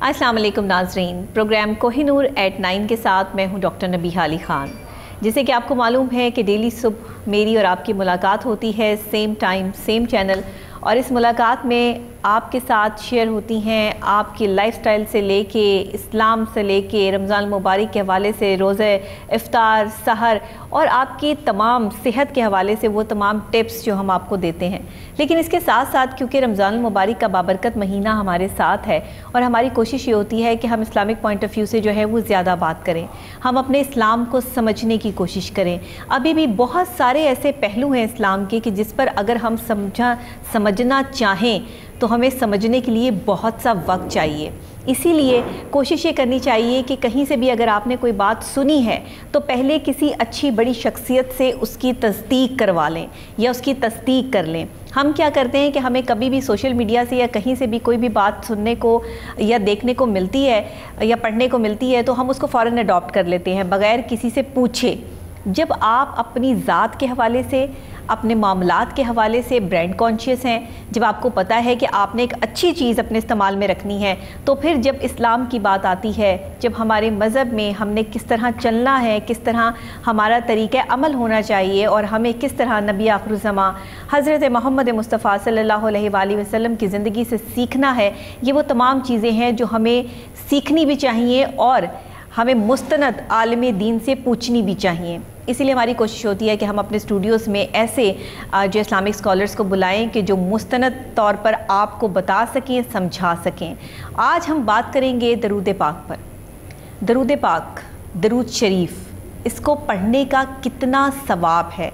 अस्सलाम वालेकुम नाजरीन, प्रोग्राम कोहिनूर एट 9 के साथ मैं हूं डॉक्टर नबीहा अली ख़ान। जैसे कि आपको मालूम है कि डेली सुबह मेरी और आपकी मुलाकात होती है, सेम टाइम सेम चैनल, और इस मुलाकात में आपके साथ शेयर होती हैं आपकी लाइफस्टाइल से लेके इस्लाम से लेके रमज़ान मुबारक के हवाले से रोज़े इफ्तार, सहर और आपकी तमाम सेहत के हवाले से वो तमाम टिप्स जो हम आपको देते हैं। लेकिन इसके साथ साथ क्योंकि रमज़ान मुबारक का बाबरकत महीना हमारे साथ है और हमारी कोशिश ये होती है कि हम इस्लामिक पॉइंट ऑफ व्यू से जो है वो ज़्यादा बात करें, हम अपने इस्लाम को समझने की कोशिश करें। अभी भी बहुत सारे ऐसे पहलू हैं इस्लाम के कि जिस पर अगर हम समझना चाहें तो हमें समझने के लिए बहुत सा वक्त चाहिए। इसीलिए कोशिश ये करनी चाहिए कि कहीं से भी अगर आपने कोई बात सुनी है तो पहले किसी अच्छी बड़ी शख्सियत से उसकी तस्दीक करवा लें या उसकी तस्दीक कर लें। हम क्या करते हैं कि हमें कभी भी सोशल मीडिया से या कहीं से भी कोई भी बात सुनने को या देखने को मिलती है या पढ़ने को मिलती है तो हम उसको फ़ौरन अडॉप्ट कर लेते हैं बग़ैर किसी से पूछे। जब आप अपनी ज़ात के हवाले से, अपने मामलात के हवाले से ब्रांड कॉन्शियस हैं, जब आपको पता है कि आपने एक अच्छी चीज़ अपने इस्तेमाल में रखनी है, तो फिर जब इस्लाम की बात आती है, जब हमारे मज़हब में हमने किस तरह चलना है, किस तरह हमारा तरीक़ा अमल होना चाहिए और हमें किस तरह नबी आखिरुज़्ज़मा हज़रत मोहम्मद मुस्तफ़ा सल्लल्लाहु अलैहि वसल्लम की ज़िंदगी से सीखना है, ये वो तमाम चीज़ें हैं जो हमें सीखनी भी चाहिए और हमें मुस्तनद आलिम दीन से पूछनी भी चाहिए। इसीलिए हमारी कोशिश होती है कि हम अपने स्टूडियोज़ में ऐसे जो इस्लामिक स्कॉलर्स को बुलाएं कि जो मुस्तनद तौर पर आपको बता सकें, समझा सकें। आज हम बात करेंगे दरूद पाक पर। दरूद पाक, दरूद शरीफ, इसको पढ़ने का कितना सवाब है।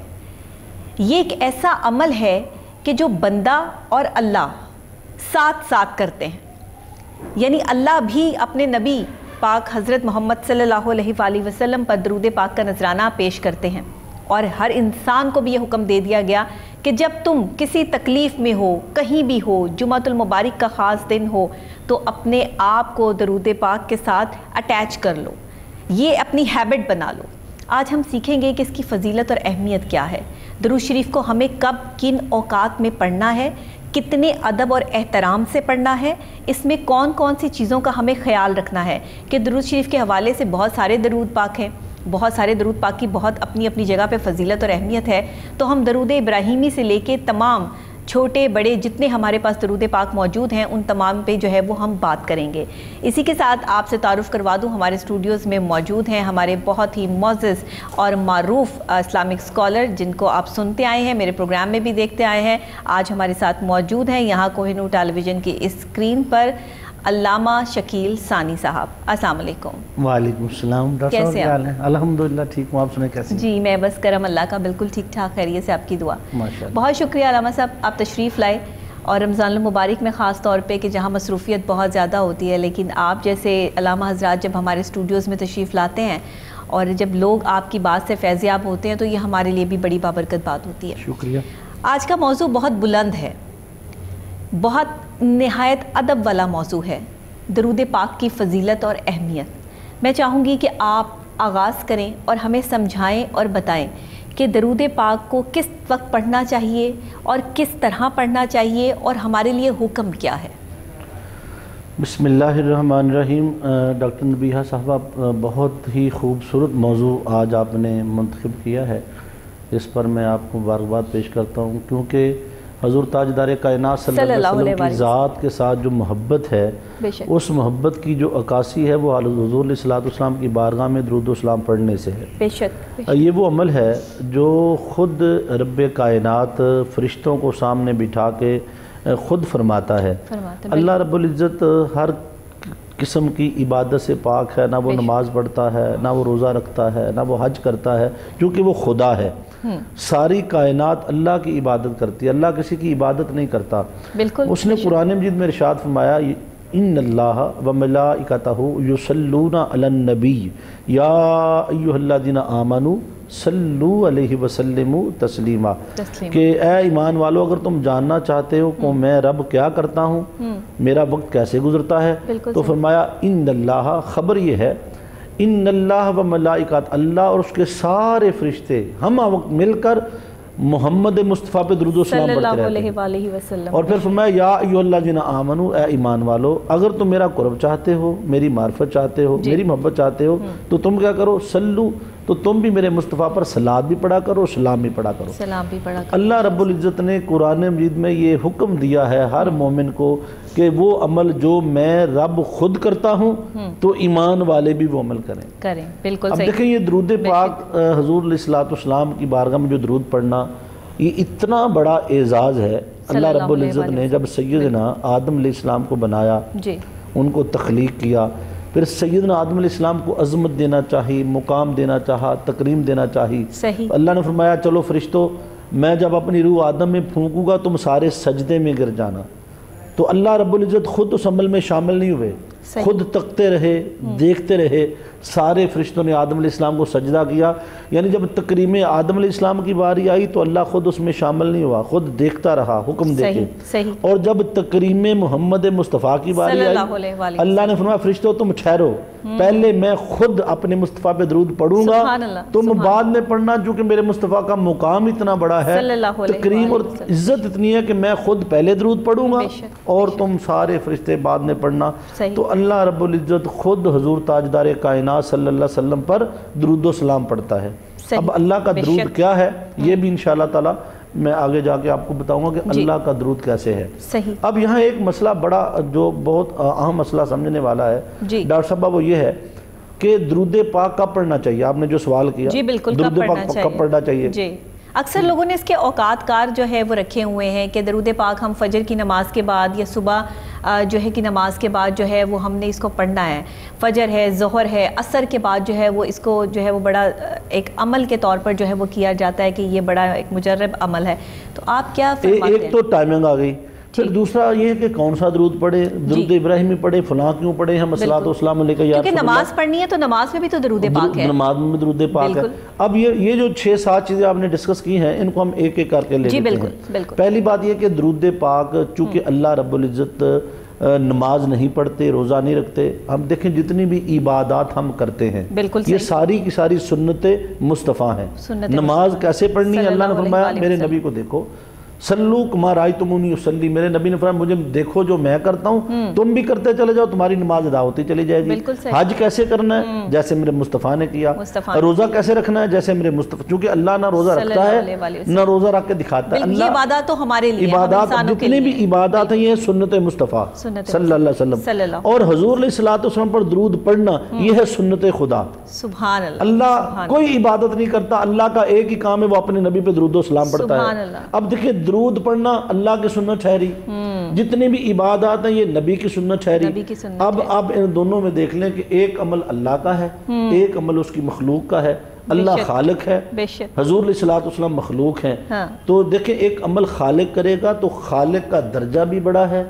ये एक ऐसा अमल है कि जो बंदा और अल्लाह साथ साथ करते हैं, यानी अल्लाह भी अपने नबी पाक हज़रत मोहम्मद सल्लल्लाहु अलैहि वसल्लम पर दरूद पाक का नजराना पेश करते हैं। और हर इंसान को भी ये हुक्म दे दिया गया कि जब तुम किसी तकलीफ़ में हो, कहीं भी हो, जुमातुल मुबारक का ख़ास दिन हो, तो अपने आप को दरूद पाक के साथ अटैच कर लो, ये अपनी हैबिट बना लो। आज हम सीखेंगे कि इसकी फ़जीलत और अहमियत क्या है। दरूद शरीफ को हमें कब, किन औकात में पढ़ना है, कितने अदब और एहतराम से पढ़ना है, इसमें कौन कौन सी चीज़ों का हमें ख्याल रखना है। कि दरूद शरीफ के हवाले से बहुत सारे दरूद पाक हैं, बहुत सारे दरूद पाक की बहुत अपनी अपनी जगह पे फजीलत और अहमियत है। तो हम दरूद इब्राहिमी से लेके तमाम छोटे बड़े जितने हमारे पास दरूद पाक मौजूद हैं उन तमाम पे जो है वो हम बात करेंगे। इसी के साथ आपसे तारुफ़ करवा दूं, हमारे स्टूडियोज़ में मौजूद हैं हमारे बहुत ही मोअज़्ज़ज़ और मारूफ़ इस्लामिक स्कॉलर जिनको आप सुनते आए हैं, मेरे प्रोग्राम में भी देखते आए हैं। आज हमारे साथ मौजूद हैं यहाँ कोहिनूर टेलीविज़न की इस स्क्रीन पर अल्लामा शकील सानी साहब। अस्सलाम वालेकुम। वालेकुम सलाम। कैसे हैं? अल्हम्दुलिल्लाह ठीक हूँ, आप सुने कैसे? जी मैं बस करम अल्लाह का, बिल्कुल ठीक ठाक, खैरियत से, आपकी दुआ। माशाअल्लाह। बहुत शुक्रिया अल्लामा साहब, आप तशरीफ़ लाए और रमज़ान मुबारक में ख़ास तौर पे कि जहाँ मसरूफ़ियत बहुत ज़्यादा होती है, लेकिन आप जैसे अल्लामा हज़रात जब हमारे स्टूडियोज़ में तशरीफ़ लाते हैं और जब लोग आपकी बात से फैज़याब होते हैं तो ये हमारे लिए भी बड़ी बाबरकत बात होती है। शुक्रिया। आज का मौजू बहुत बुलंद है, बहुत नहायत अदब वाला मौजू है, दरूद पाक की फ़जीलत और अहमियत। मैं चाहूँगी कि आप आगाज़ करें और हमें समझाएं और बताएं कि दरूद पाक को किस वक्त पढ़ना चाहिए और किस तरह पढ़ना चाहिए और हमारे लिए हुक्म क्या है। बिस्मिल्लाहिर्रहमानिर्रहीम। डॉक्टर नबीहा साहबा, बहुत ही खूबसूरत मौजू आज आपने मुंतखब किया है, इस पर मैं आपको मुबारकबाद पेश करता हूँ, क्योंकि हज़ूर ताजदार कायनात सल्लल्लाहु अलैहि वसल्लम की ज़ात के साथ जो मोहब्बत है, उस मोहब्बत की जो अक्कासी है वो हुज़ूर अलैहिस्सलातु वस्सलाम की बारगाह में दुरूद व सलाम पढ़ने से है। बेशक। ये वो अमल है जो ख़ुद रब्बे कायनात फ़रिश्तों को सामने बिठा के ख़ुद फरमाता है। अल्लाह रब्बुल इज़्ज़त हर किस्म की इबादत से पाक है, ना वो नमाज़ पढ़ता है, ना वो रोज़ा रखता है, ना वो हज करता है, क्योंकि वो खुदा है। सारी कायनात अल्लाह की इबादत करती है, अल्लाह किसी की इबादत नहीं करता। बिल्कुल। उसने कुरान मजीद में इरशाद फरमाया, इन्नल्लाह व मलाइकतहु युसल्लूना अलन नबी या अय्युहल्लज़ीना आमनू सल्लू अलैहि वसल्लिमू तस्लीमा। कि ए ईमान वालों, अगर तुम जानना चाहते हो कि मैं रब क्या करता हूँ, मेरा वक्त कैसे गुजरता है, तो फरमाया इन्नल्लाह, खबर ये है, इन्नल्लाह व मलाइकत, अल्लाह और उसके सारे फरिश्ते हम वक्त मिलकर محمد مصطفیٰ پہ درود و سلام صلی پڑھتے اللہ رہتے ہیں۔ علیہ وسلم۔ اور پھر فرمایا یا ایھا الذین آمنو، اے ایمان والو، اگر تم میرا قرب چاہتے ہو، میری معرفت چاہتے ہو، میری محبت چاہتے ہو، تو تم کیا کرو، سلو، تو تم بھی میرے مصطفیٰ پر صلوات بھی پڑھا کرو، سلام بھی پڑھا کرو۔ سلام بھی پڑھا کرو۔ اللہ رب العزت نے قرآن مجید میں یہ حکم دیا ہے ہر مومن کو کہ وہ عمل جو میں رب خود کرتا ہوں تو ایمان والے بھی وہ عمل کریں۔ بالکل اب صحیح۔ دیکھیں یہ درود پاک حضور علیہ السلام کی بارگاہ میں جو درود پڑھنا، یہ اتنا بڑا اعزاز ہے۔ اللہ رب العزت نے جب سیدنا آدم علیہ السلام کو بنایا، ان کو تخلیق کیا، پھر سیدنا آدم علیہ السلام کو عظمت دینا چاہی، مقام دینا چاہا، تکریم دینا چاہی، اللہ نے فرمایا چلو فرشتوں، میں جب اپنی روح آدم میں پھونکوں گا تم سارے سجدے میں گر جانا۔ تو اللہ رب العزت خود اس عمل میں شامل نہیں ہوئے، خود تکتے رہے، دیکھتے رہے، سارے فرشتوں نے آدم علیہ السلام کو سجدہ کیا، یعنی جب تکریم آدم علیہ السلام کی باری آئی تو اللہ خود اس میں شامل نہیں ہوا، خود دیکھتا رہا حکم دے کے۔ اور جب تکریم محمد مصطفیٰ کی باری آئی، اللہ نے فرمایا فرشتوں تم ٹھہرو، پہلے میں خود اپنے مصطفیٰ پہ درود پڑھوں گا، تم بعد میں پڑھنا، چونکہ میرے مصطفیٰ کا مقام اتنا بڑا ہے، تکریم اور عزت اتنی ہے کہ میں خود پہلے درود پڑھوں گا اور تم سارے فرشتے بعد میں پڑھنا۔ تو اللہ رب العزت خود حضور تاجدار کائنات صلی اللہ علیہ وسلم پر درود و سلام پڑھتا ہے۔ اب اللہ کا درود کیا ہے یہ بھی انشاءاللہ تعالی میں آگے جا کے آپ کو بتاؤں گا کہ اللہ کا درود کیسے ہے۔ اب یہاں ایک مسئلہ بڑا جو بہت اہم مسئلہ سمجھنے والا ہے ڈاکٹر صاحبہ، وہ یہ ہے کہ درود پاک کب پڑھنا چاہیے؟ آپ نے جو سوال کیا درود پاک کب پڑھنا چاہیے؟ اکثر لوگوں نے اس کے اوقات کار جو ہے وہ رکھے ہوئے ہیں کہ درود پاک ہم فجر کی نماز کے بعد یا صبح جو ہے کہ نماز کے بعد جو ہے وہ ہم نے اس کو پڑھنا ہے، فجر ہے، ظہر ہے، عصر کے بعد جو ہے وہ اس کو جو ہے وہ بڑا ایک عمل کے طور پر جو ہے وہ کیا جاتا ہے کہ یہ بڑا ایک مجرب عمل ہے۔ تو آپ کیا فرماتے ہیں؟ ایک تو ٹائمنگ آ گئی، پھر دوسرا یہ ہے کہ کون سا درود پڑھے، درود ابراہیمی پڑھے، فلاں کیوں پڑھے، ہم الصلاۃ والسلام علیکہ یا رسول اللہ، کیونکہ نماز پڑھنی ہے تو نماز میں بھی تو درود پاک ہے، نماز میں بھی درود پاک ہے۔ اب یہ جو 6-7 چیزیں آپ نے ڈسکس کی ہیں ان کو ہم ایک ایک کر کے لے لیتے ہیں۔ پہلی بات یہ کہ درود پاک چونکہ اللہ رب العزت نماز نہیں پڑھتے، روزہ نہیں رکھتے، ہم دیکھیں جتنی بھی عبادات ہم کرتے ہیں یہ ساری کی ساری سنت مصطفیٰ ہیں۔ نماز کیسے پڑھنی ہے؟ اللہ نے فرمایا میرے نبی کو دیکھو، سلو کما رأیتمونی اصلی، میرے نبی نے فرمایا مجھے دیکھو جو میں کرتا ہوں تم بھی کرتے چلے جاؤ، تمہاری نماز ادا ہوتی چلی جائے گی۔ حج کیسے کرنا ہے؟ جیسے میرے مصطفیٰ نے کیا۔ روزہ کیسے رکھنا ہے؟ جیسے میرے مصطفیٰ، چونکہ اللہ نہ روزہ رکھتا ہے نہ روزہ رکھ کے دکھاتا ہے۔ یہ عبادات تو ہمارے لیے، عبادات جتنی بھی عبادات ہیں یہ سنت مصطفیٰ صلی اللہ علیہ وسلم، اور حضور علیہ السلام پر درود پڑھنا یہ ہے سنت خدا۔ سبحان اللہ، اللہ کوئی عبادت نہیں کرتا، اللہ کا ایک ہی کام ہے وہ اپنے نبی پہ درود و سلام پڑھتا ہے۔ اب دیکھیں درود پڑھنا اللہ کی سنت ٹھہری، جتنی بھی عبادات ہیں یہ نبی کی سنت ٹھہری۔ اب آپ ان دونوں میں دیکھ لیں کہ ایک عمل اللہ کا ہے، ایک عمل اس کی مخلوق کا ہے۔ اللہ خالق ہے، حضور علیہ السلام مخلوق ہیں، تو دیکھیں ایک عمل خالق کرے گا تو خالق کا درجہ بھی بڑا ہے،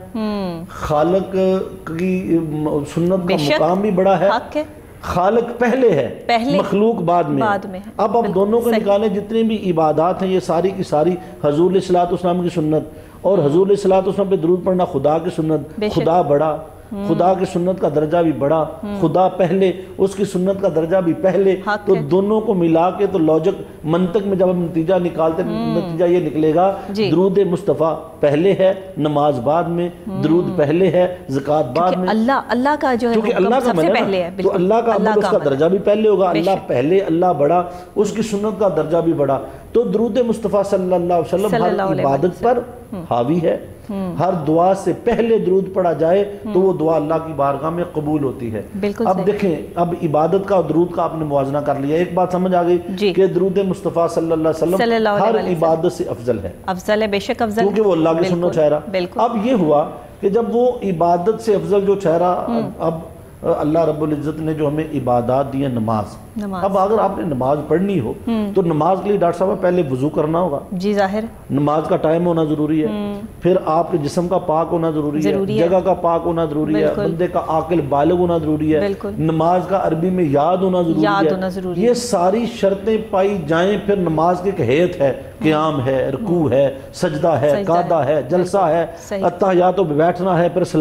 خالق کی سنت کا مقام بھی بڑا ہے۔ خالق پہلے ہے، مخلوق بعد میں۔ اب دونوں کو نکالیں، جتنے بھی عبادات ہیں یہ ساری کی ساری حضور علیہ السلام کی سنت، اور حضور علیہ السلام پہ درود پڑھنا خدا کی سنت۔ خدا بڑا، خدا کی سنت کا درجہ بھی بڑا، خدا پہلے، اس کی سنت کا درجہ بھی پہلے، تو دونوں کو ملا کے تو لاجک منطق میں جب ہم نتیجہ نکالتے نتیجہ یہ نکلے گا درود مصطفیٰ پہلے ہے، نماز بعد میں، درود پہلے ہے، زکوٰۃ بعد میں۔ اللہ کا جو ہے کیونکہ اللہ کا سب سے پہلے ہے تو اللہ کا عمل اس کا درجہ بھی پہلے ہوگا، اللہ پہلے، اللہ بڑا، اس کی سنت کا درجہ بھی بڑا۔ تو درود مصطفیٰ صلی اللہ علیہ وسلم ہر عبادت پر حاوی ہے، ہر دعا سے پہلے درود پڑھا جائے تو وہ دعا اللہ کی بارگاہ میں قبول ہوتی ہے۔ اب دیکھیں، اب عبادت کا اور درود کا آپ نے موازنہ کر لیا، ایک بات سمجھ آ گئی کہ درود مصطفیٰ صلی اللہ علیہ وسلم ہر عبادت سے افضل ہے، افضل ہے، بے شک افضل، کیونکہ وہ اللہ کی سنت ٹھہرا۔ اب یہ ہوا کہ جب وہ عبادت سے افضل جو ٹھہرا، اب اللہ رب العزت نے جو ہمیں عبادات دی ہیں، نماز۔ اب اگر آپ نے نماز پڑھنی ہو تو نماز کے لیے ڈاکٹر صاحب پہلے وضو کرنا ہوگا، جی ظاہر، نماز کا ٹائم ہونا ضروری ہے، پھر آپ کے جسم کا پاک ہونا ضروری ہے، جگہ کا پاک ہونا ضروری ہے، بندے کا عاقل بالغ ہونا ضروری ہے، نماز کا عربی میں یاد ہونا ضروری ہے۔ یہ ساری شرطیں پائی جائیں پھر نماز کی ایک ہیئت ہے، قیام ہے، رکوع ہے، سجدہ ہے، قعدہ ہے، جلسہ ہے، اتحیات پہ بیٹھنا ہے، پھر سلام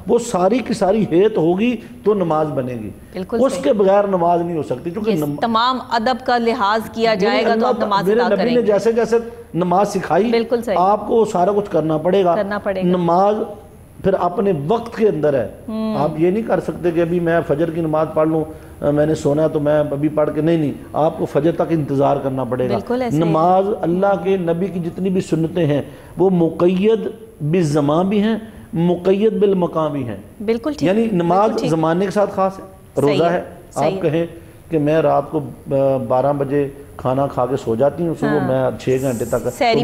وہ ساری کی ساری ہیت ہوگی تو نماز بنے گی، اس کے بغیر نماز نہیں ہو سکتی، کیونکہ تمام ادب کا لحاظ کیا جائے گا تو آپ نماز ادا کریں گے۔ میرے نبی نے جیسے جیسے نماز سکھائی آپ کو سارا کچھ کرنا پڑے گا۔ نماز پھر اپنے وقت کے اندر ہے، آپ یہ نہیں کر سکتے کہ ابھی میں فجر کی نماز پڑھ لوں، میں نے سونا ہے تو میں ابھی پڑھ کے، نہیں، آپ کو فجر تک انتظار کرنا پڑے گا۔ نماز اللہ کے نبی کی جتنی بھی سنتیں ہیں وہ مقید بالزمان بھی ہیں، مقید بالمقام بھی ہیں، یعنی نماز زمانے کے ساتھ خاص ہے۔ روزہ ہے، آپ کہیں کہ میں رات کو 12 بجے کھانا کھا کے سو جاتی ہوں، صبح میں 6 گھنٹے تک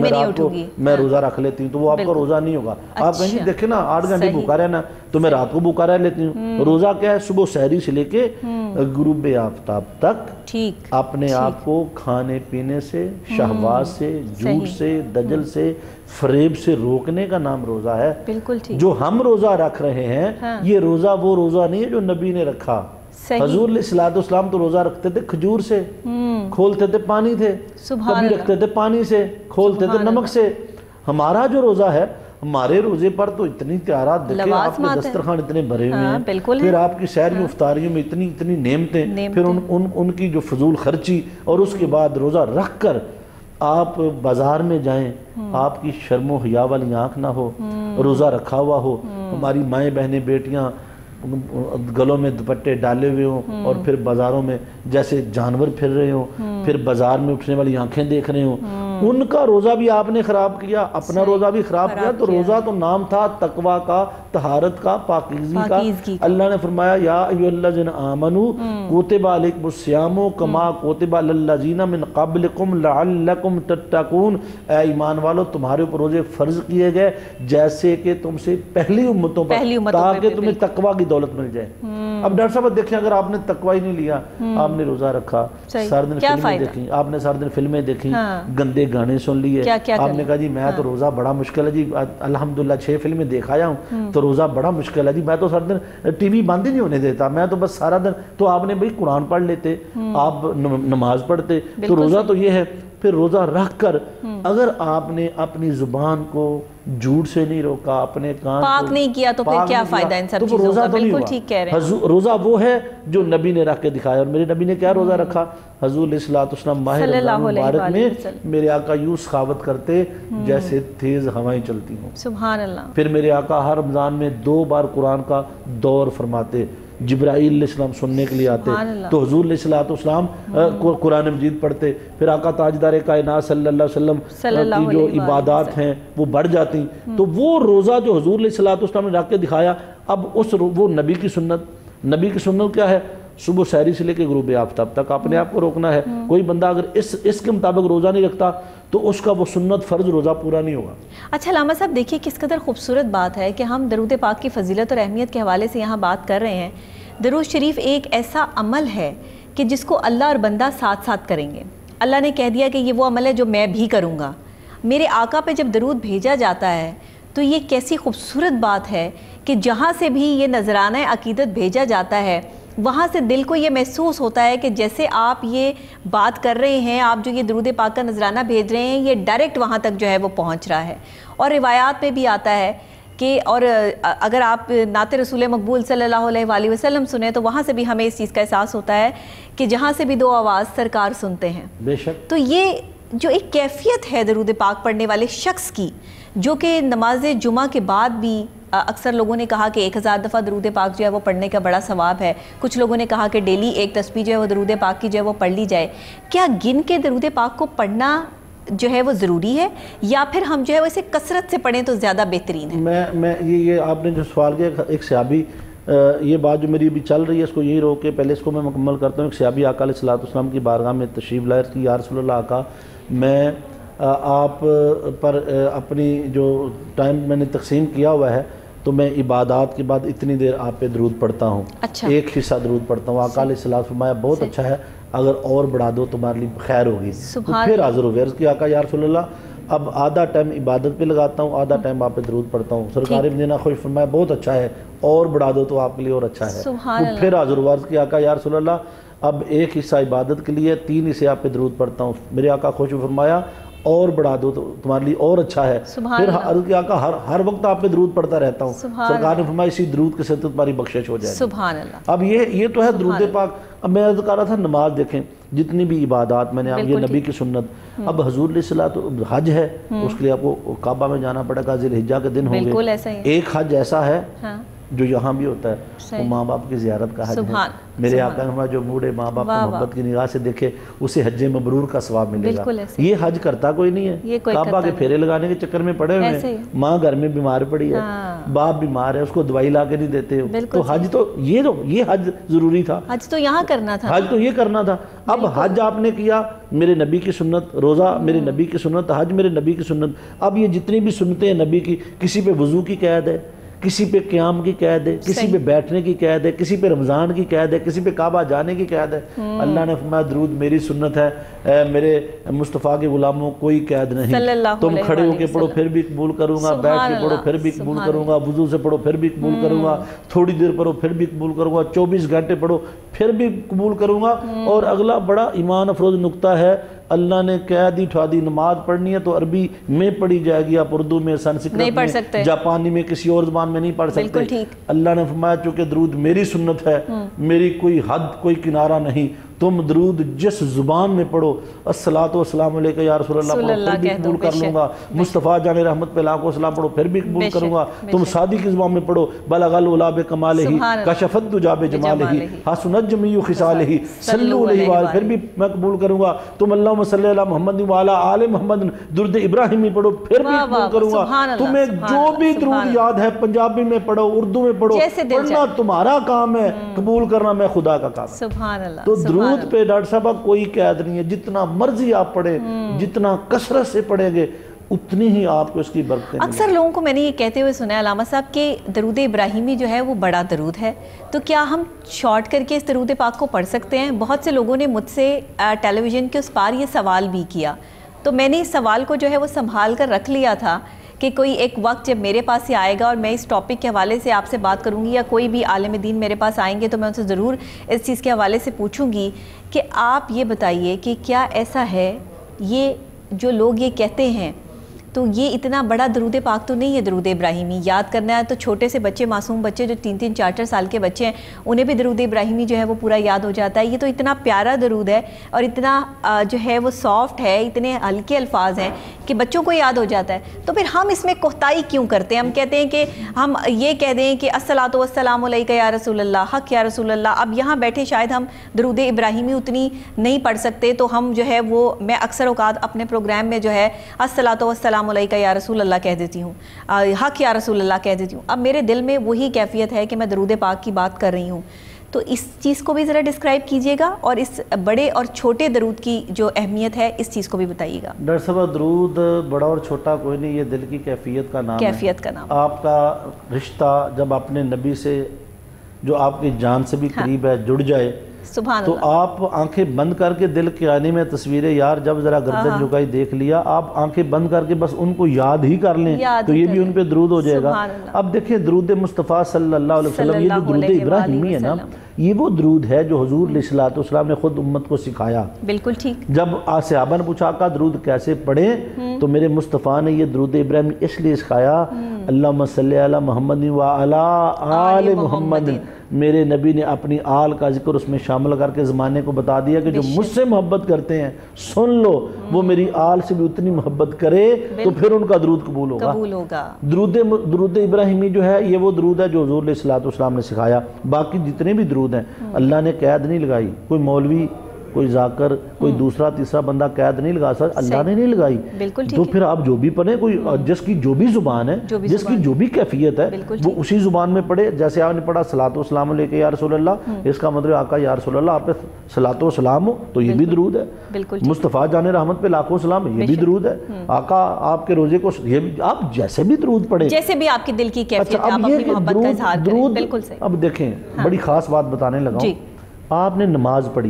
میں روزہ رکھ لیتی ہوں، تو وہ آپ کا روزہ نہیں ہوگا۔ آپ کہیں گے دیکھیں نا 8 گھنٹے بھوکا رہنا تو میں رات کو بھوکا رہ لیتی ہوں۔ روزہ کیا ہے؟ صبح سحری سے لے کے غروب آفتاب تک اپنے آپ کو کھانے پینے سے، شہوات سے، جھوٹ سے، دجل سے، فریب سے روکنے کا نام روزہ ہے۔ جو ہم روزہ رکھ رہے ہیں یہ روزہ وہ روزہ نہیں ہے جو نبی نے رکھا۔ حضور علیہ السلام تو روزہ رکھتے تھے کھجور سے، کھولتے تھے پانی تھے، کبھی رکھتے تھے پانی سے، کھولتے تھے نمک سے۔ ہمارا جو روزہ ہے، ہمارے روزے پر تو اتنی تیارات دیکھیں، آپ کے دسترخوان اتنے بھرے ہوئے ہیں، پھر آپ کی سحریوں افطاریوں میں اتنی نعمتیں، پھر ان کی جو فضول خرچی، اور اس کے بعد روزہ رکھ کر آپ بازار میں جائیں، آپ کی شرم و حیا والی آنکھ نہ ہو، روزہ رکھا ہوا ہو، ہماری مائیں بہنیں بیٹیاں گلوں میں دوپٹے ڈالے ہوئے ہوں اور پھر بازاروں میں جیسے جانور پھر رہے ہوں، پھر بازار میں اٹھنے والی آنکھیں دیکھ رہے ہوں، ان کا روزہ بھی آپ نے خراب کیا، اپنا روزہ بھی خراب کیا۔ تو روزہ تو نام تھا تقوی کا، طہارت کا، پاکیزگی کا۔ اللہ نے فرمایا یا ایھا الذین آمنوا کتب علیکم الصیام کما کتب علی الذین من قبلکم لعلکم تتقون، اے ایمان والو تمہارے اوپر روزے فرض کیے گئے جیسے کہ تم سے پہلی امتوں پر، تاکہ تمہیں تقوی کی دولت مل جائے۔ اب ڈاکٹر صاحب دیکھیں، اگر آپ نے تقوی ہی نہیں لیا، آپ نے روزہ رکھا، سارے دن فلمیں دیکھیں، آپ نے سارے دن فلمیں دیکھی، گندے گانے سن لیے، آپ نے کہا جی میں تو روزہ بڑا مشکل ہے جی، الحمدللہ 6 فلمیں دیکھ آیا ہوں تو روزہ بڑا مشکل ہے جی، میں تو سارے دن ٹی وی بند ہی نہیں ہونے دیتا، میں تو بس سارا دن، تو آپ نے بھئی قرآن پڑھ لیتے، آپ نماز پڑھتے، تو روزہ تو یہ ہے۔ پھر روزہ رکھ کر اگر آپ نے اپنی زبان کو جھوٹ سے نہیں روکا، اپنے کان پاک نہیں کیا، تو پھر کیا فائدہ ان سب چیزوں کا؟ بالکل ٹھیک کہہ رہے ہیں۔ روزہ وہ ہے جو نبی نے رکھ کے دکھایا، اور میرے نبی نے کیا روزہ رکھا؟ حضور علیہ السلام ماہ رمضان مبارک میں میرے آقا یوں سخاوت کرتے جیسے تیز ہوائیں چلتی ہوں، سبحان اللہ۔ پھر میرے آقا ہر رمضان میں 2 بار قرآن کا دور فرماتے، جبرائیل علیہ السلام سننے کے لیے آتے، تو حضور علیہ السلام قرآن مجید پڑھتے، پھر آقا تاجدار کائنات صلی اللہ علیہ وسلم کی جو عبادات ہیں وہ بڑھ جاتی۔ تو وہ روزہ جو حضور علیہ السلام نے رکھ کے دکھایا، اب وہ نبی کی سنت کیا ہے؟ صبح سحری سے لے کے غروب آفتاب تک اپنے آپ کو روکنا ہے۔ کوئی بندہ اگر اس کے مطابق روزہ نہیں رکھتا تو اس کا وہ سنت فرض روزہ پورا نہیں ہوگا۔ اچھا علامہ صاحب دیکھیے کس قدر خوبصورت بات ہے کہ ہم درود پاک کی فضیلت اور اہمیت کے حوالے سے یہاں بات کر رہے ہیں۔ درود شریف ایک ایسا عمل ہے کہ جس کو اللہ اور بندہ ساتھ ساتھ کریں گے۔ اللہ نے کہہ دیا کہ یہ وہ عمل ہے جو میں بھی کروں گا۔ میرے آقا پہ جب درود بھیجا جاتا ہے تو یہ کیسی خوبصورت بات ہے کہ جہاں سے بھی یہ نذرانہ عقیدت بھیجا جاتا ہے وہاں سے دل کو یہ محسوس ہوتا ہے کہ جیسے آپ یہ بات کر رہے ہیں، آپ جو یہ درود پاک کا نذرانہ بھیج رہے ہیں، یہ ڈائریکٹ وہاں تک جو ہے وہ پہنچ رہا ہے۔ اور روایات میں بھی آتا ہے کہ، اور اگر آپ نعت رسول مقبول صلی اللہ علیہ وآلہ وسلم سنیں تو وہاں سے بھی ہمیں اس چیز کا احساس ہوتا ہے کہ جہاں سے بھی 2 آواز سرکار سنتے ہیں۔ بے شک۔ تو یہ جو ایک کیفیت ہے درود پاک پڑھنے والے شخص کی، جو کہ نماز جمعہ کے بعد بھی اکثر لوگوں نے کہا کہ 1000 دفعہ درود پاک جو ہے وہ پڑھنے کا بڑا ثواب ہے، کچھ لوگوں نے کہا کہ ڈیلی 1 تسبیح جو ہے وہ درود پاک کی جو ہے وہ پڑھ لی جائے۔ کیا گن کے درود پاک کو پڑھنا جو ہے وہ ضروری ہے، یا پھر ہم جو ہے وہ اسے کثرت سے پڑھیں تو زیادہ بہترین ہے؟ میں یہ آپ نے جو سوال کیا، ایک صحابی، یہ بات جو میری ابھی چل رہی ہے اس کو یہی روک کے پہلے اس کو میں مکمل کرتا ہوں۔ ایک صحابی آقا علیہ السلام کی بارگاہ میں تشریف لائے کہ یا رسول اللہ آقا، میں آپ پر اپنی جو ٹائم میں نے تقسیم کیا ہوا ہے تو میں عبادات کے بعد اتنی دیر آپ پہ درود پڑھتا ہوں، ایک حصہ درود پڑھتا ہوں۔ آقا علیہ السلام فرمایا بہت اچھا ہے، اگر اور بڑھا دو تمہارے لیے خیر ہوگی۔ تو پھر حاضر ہو گیا، عرض کیا آقا یا رسول اللہ اب آدھا ٹائم عبادت پہ لگاتا ہوں، آدھا ٹائم آپ پہ درود پڑھتا ہوں۔ سرکار مدینہ خوش فرمایا بہت اچھا ہے، اور بڑھا دو تو آپ کے لیے اور اچھا ہے۔ تو پھر حاضر ہوا، عرض کیا آقا یا رسول اللہ اب ایک حصہ عبادت کے لیے 3 حصے آپ پہ درود پڑھتا ہوں۔ میرے آقا خوش فرمایا اور بڑھا دو تو تمہارے لیے اور اچھا ہے. پھر عرض کیا کہ ہر وقت آپ پہ درود پڑھتا رہتا ہوں. سرکار نے فرمایا اسی درود کے ساتھ تمہاری بخشش ہو جائے. سبحان اللہ. اب یہ تو ہے درود پاک. اب میں عرض کر رہا تھا نماز دیکھیں جتنی بھی عبادات میں نے یہ نبی کی سنت. اب حضور علیہ الصلوۃ حج ہے اس کے لیے آپ کو کعبہ میں جانا پڑے گا. ذی الحجہ کے دن ہوں گے. ایک حج ایسا ہے جو یہاں بھی ہوتا ہے وہ ماں باپ کی زیارت کا حج ہے. میرے آقا نے فرمایا جو بوڑھے ماں باپ کو محبت کی نگاہ سے دیکھے اسے حج مبرور کا ثواب ملے گا. یہ حج کرتا کوئی نہیں ہے. کعبہ کے پھیرے لگانے کے چکر میں پڑے ہوئے ہیں. ماں گھر میں بیمار پڑی ہے, باپ بیمار ہے, اس کو دوائی لا کے نہیں دیتے. تو حج تو یہ حج ضروری تھا. حج تو یہاں کرنا تھا. حج تو یہ کرنا تھا. اب حج آپ نے کیا میرے نبی کی سنت, روزہ میرے نبی کی سنت, حج میرے نبی کی سنت. اب یہ جتنی بھی سنتیں ہیں نبی کی, کسی پہ وضو کی قید ہے, کسی پہ قیام کی قید ہے, کسی پہ بیٹھنے کی قید ہے, کسی پہ رمضان کی قید ہے, کسی پہ کعبہ جانے کی قید ہے. اللہ نے فرمایا درود میری سنت ہے, میرے مصطفیٰ کے غلاموں کوئی قید نہیں. تم کھڑے ہو کے پڑھو پھر بھی قبول کروں گا, بیٹھ کے پڑھو پھر بھی قبول کروں گا, وضو سے پڑھو پھر بھی قبول کروں گا, تھوڑی دیر پڑھو پھر بھی قبول کروں گا, 24 گھنٹے پڑھو پھر بھی قبول کروں گا. اور اگلا بڑا ایمان افروز نقطہ ہے, اللہ نے قید ہی اٹھا دی. نماز پڑھنی ہے تو عربی میں پڑھی جائے گی, آپ اردو میں, سنسکرت میں, جاپانی میں, کسی اور زبان میں نہیں پڑھ سکتے. اللہ نے فرمایا چونکہ درود میری سنت ہے, میری کوئی حد کوئی کنارہ نہیں, تم درود جس زبان میں پڑھو, الصلاۃ والسلام علیکہ یا رسول اللہ پڑھو پھر بھی قبول کر لوں گا, مصطفیٰ جان رحمت پہ لاکھوں سلام پڑھو پھر بھی قبول کروں گا. تم سادی کی زبان میں پڑھو, بلغ العلا بکمالہ کشف الدجی بجمالہ حسنت جمیع خصالہ صلوا علیہ وآلہ, پھر بھی میں قبول کروں گا. تم اللہم صلی علی محمد وعلی آل محمد درود ابراہیمی پڑھو پھر بھی قبول کروں گا. تمہیں جو بھی درود یاد ہے پنجابی میں پڑھو, اردو میں پڑھو, پڑھنا تمہارا کام ہے, قبول کرنا میں خدا کا کام ہے. سبحان اللہ. تو درود پہ ڈاکٹر صاحبہ کوئی قید نہیں ہے, جتنا مرضی آپ پڑھیں, جتنا کثرت سے پڑھیں گے اتنی ہی آپ کو اس کی برکتیں. اکثر لوگوں کو میں نے یہ کہتے ہوئے سنا ہے علامہ صاحب کہ درود ابراہیمی جو ہے وہ بڑا درود ہے, تو کیا ہم شارٹ کر کے اس درود پاک کو پڑھ سکتے ہیں؟ بہت سے لوگوں نے مجھ سے ٹیلی ویژن کے اس پار یہ سوال بھی کیا, تو میں نے اس سوال کو جو ہے وہ سنبھال کر رکھ لیا تھا کہ کوئی ایک وقت جب میرے پاس ہی آئے گا اور میں اس ٹاپک کے حوالے سے آپ سے بات کروں گی, یا کوئی بھی عالم دین میرے پاس آئیں گے تو میں ان سے ضرور اس چیز کے حوالے سے پوچھوں گی کہ آپ یہ بتائیے کہ کیا ایسا ہے, یہ جو لوگ یہ کہتے ہیں تو یہ اتنا بڑا درود پاک تو نہیں ہے درود ابراہیمی. یاد کرنا ہے تو چھوٹے سے بچے, معصوم بچے جو 3-3, 4-4 سال کے بچے ہیں, انہیں بھی درود ابراہیمی جو ہے وہ پورا یاد ہو جاتا ہے. یہ تو اتنا پیارا درود ہے اور اتنا جو ہے وہ سافٹ ہے, اتنے ہلکے الفاظ ہیں کہ بچوں کو یاد ہو جاتا ہے. تو پھر ہم اس میں کوتاہی کیوں کرتے ہیں؟ ہم کہتے ہیں کہ ہم یہ کہہ دیں کہ الصلاۃ والسلام علیکہ یا رسول اللہ, حق یا رسول اللہ. اب یہاں بیٹھے شاید ہم درود ابراہیمی اتنی نہیں پڑھ سکتے, تو ہم جو ہے وہ, میں اکثر اوقات اپنے پروگرام میں جو ہے الصلاۃ والسلام علیکہ یا رسول اللہ کہہ دیتی ہوں, حق یا رسول اللہ کہہ دیتی ہوں. اب میرے دل میں وہی کیفیت ہے کہ میں درود پاک کی بات کر رہی ہوں. تو اس چیز کو بھی ذرا ڈسکرائب کیجئے گا, اور اس بڑے اور چھوٹے درود کی جو اہمیت ہے اس چیز کو بھی بتائیے گا. ڈاکٹر صاحب درود بڑا اور چھوٹا کوئی نہیں, یہ دل کی کیفیت کا نام ہے. کیفیت کا نام. آپ کا رشتہ جب اپنے نبی سے جو آپ کی جان سے بھی قریب ہے جڑ جائے, تو آپ آنکھیں بند کر کے دل کے آنے میں تصویر یار جب ذرا گردن جھکائی دیکھ لیا, آپ آنکھیں بند کر کے بس ان کو یاد ہی کر لیں تو یہ بھی ان پہ درود ہو جائے گا. اب دیکھیں درود مصطفیٰ صلی اللہ علیہ وسلم, یہ جو درود ابراہیمی ہے نا, یہ وہ درود ہے جو حضور علیہ الصلوۃ نے خود امت کو سکھایا. بالکل ٹھیک. جب صحابہ نے پوچھا کا درود کیسے پڑھیں, تو میرے مصطفیٰ نے یہ درود ابراہیمی اس لیے سکھایا, اللہم صلی علی محمد وعلی آل محمد. میرے نبی نے اپنی آل کا ذکر اس میں شامل کر کے زمانے کو بتا دیا کہ جو مجھ سے محبت کرتے ہیں سن لو, وہ میری آل سے بھی اتنی محبت کرے تو پھر ان کا درود قبول ہوگا. درود ابراہیمی جو ہے یہ وہ درود ہے جو حضور علیہ الصلوۃ نے سکھایا. باقی جتنے بھی درود ہیں اللہ نے قید نہیں لگائی, کوئی مولوی, کوئی ذاکر, کوئی دوسرا تیسرا بندہ قید نہیں لگا سکتا, اللہ نے نہیں لگائی. تو پھر آپ جو بھی پڑھیں, کوئی جس کی جو بھی زبان ہے, جس کی جو بھی کیفیت ہے, وہ اسی زبان میں پڑھے. جیسے آپ نے پڑھا صلاۃ والسلام علیکہ یا رسول اللہ, اس کا مطلب آقا یا رسول اللہ آپ پہ صلاۃ والسلام ہو تو یہ بھی درود ہے. مصطفیٰ جان رحمت پہ لاکھوں سلام, یہ بھی درود ہے. آقا آپ کے روزے کو, یہ بھی آپ جیسے بھی درود پڑھیں, جیسے بھی آپ کی دل کی کیفیت ہے, آپ اپنی محبت کا اظہار کریں. بالکل صحیح. اب دیکھیں بڑی خاص بات بتانے لگا ہوں. آپ نے نماز پڑھی,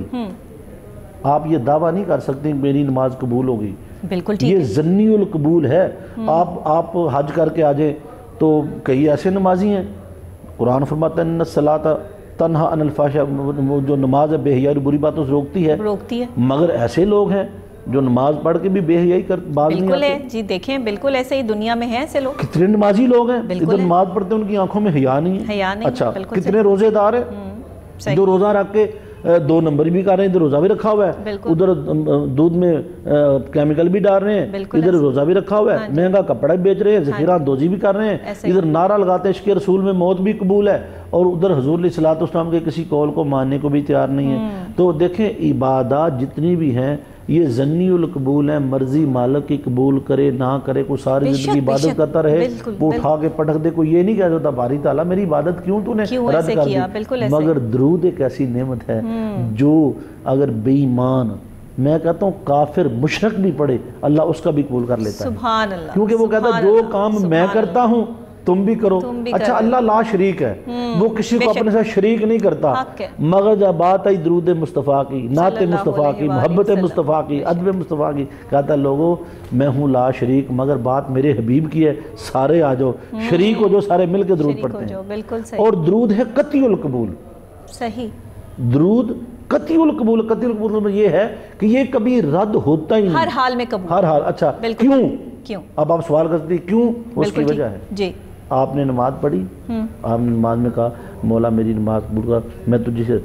آپ یہ دعویٰ نہیں کر سکتے کہ میری نماز قبول ہو گئی. بالکل ٹھیک. یہ ظنی القبول ہے. آپ حج کر کے آ جائیں تو کئی ایسے نمازی ہیں, قرآن فرماتا ہے ان الصلاۃ تنہی عن الفحشاء, جو نماز ہے بے حیائی بری باتوں سے روکتی ہے, مگر ایسے لوگ ہیں جو نماز پڑھ کے بھی بے حیائی کر باز نہیں بالکل ہے آتے. جی، دیکھیں بالکل ایسے ہی دنیا میں ہیں ایسے لوگ. کتنے نمازی لوگ ہیں بالکل ادھر نماز پڑھتے ہیں ان کی آنکھوں میں حیا نہیں ہے. حیا نہیں. اچھا بالکل کتنے روزے دار ہیں صحیح. جو روزہ رکھ کے 2 نمبر بھی کر رہے ہیں, ادھر روزہ بھی رکھا ہوا ہے, بالکل. ادھر دودھ میں کیمیکل بھی ڈال رہے ہیں, بالکل ادھر روزہ بھی رکھا ہوا ہے, مہنگا کپڑا بھی بیچ رہے ہیں, ذخیرہ اندوزی بھی کر رہے ہیں, ادھر نعرہ لگاتے ہیں عشق رسول میں موت بھی قبول ہے, اور ادھر حضور علیہ الصلوۃ والسلام کے کسی قول کو ماننے کو بھی تیار نہیں ہے. تو دیکھیں عبادات جتنی بھی ہیں یہ ظنی القبول ہیں, مرضی مالک کی قبول کرے نہ کرے, کوئی ساری زندگی عبادت کرتا رہے, وہ اٹھا کے پٹک دے, کوئی یہ نہیں کہہ سکتا باری تعالیٰ میری عبادت کیوں تو نے رد کر دی. مگر درود ایک ایسی نعمت ہے جو اگر بے ایمان, میں کہتا ہوں کافر مشرک بھی پڑھے, اللہ اس کا بھی قبول کر لیتا ہے. سبحان اللہ. کیونکہ وہ کہتا ہے جو کام میں کرتا ہوں تم بھی کرو. اچھا اللہ لا شریک ہے, وہ کسی کو اپنے ساتھ شریک نہیں کرتا, مگر جب بات آئی درود مصطفیٰ کی, نعت مصطفیٰ کی, محبت مصطفیٰ کی, ادب مصطفیٰ کی, کہتا لوگو میں ہوں لا شریک, مگر بات میرے حبیب کی ہے, سارے آ جاؤ شریک ہو جو, سارے مل کے درود پڑھتے ہیں. اور درود ہے قطعی القبول. صحیح. درود قطعی القبول. قطعی القبول یہ ہے کہ یہ کبھی رد ہوتا ہی نہیں, ہر حال میں قبول. ہر حال. اچھا کیوں؟ اب آپ سوال کرتے ہیں کیوں, اس کی وجہ ہے جی. آپ نے نماز پڑھی, آپ نے نماز میں کہا مولا میری نماز قبول کر, میں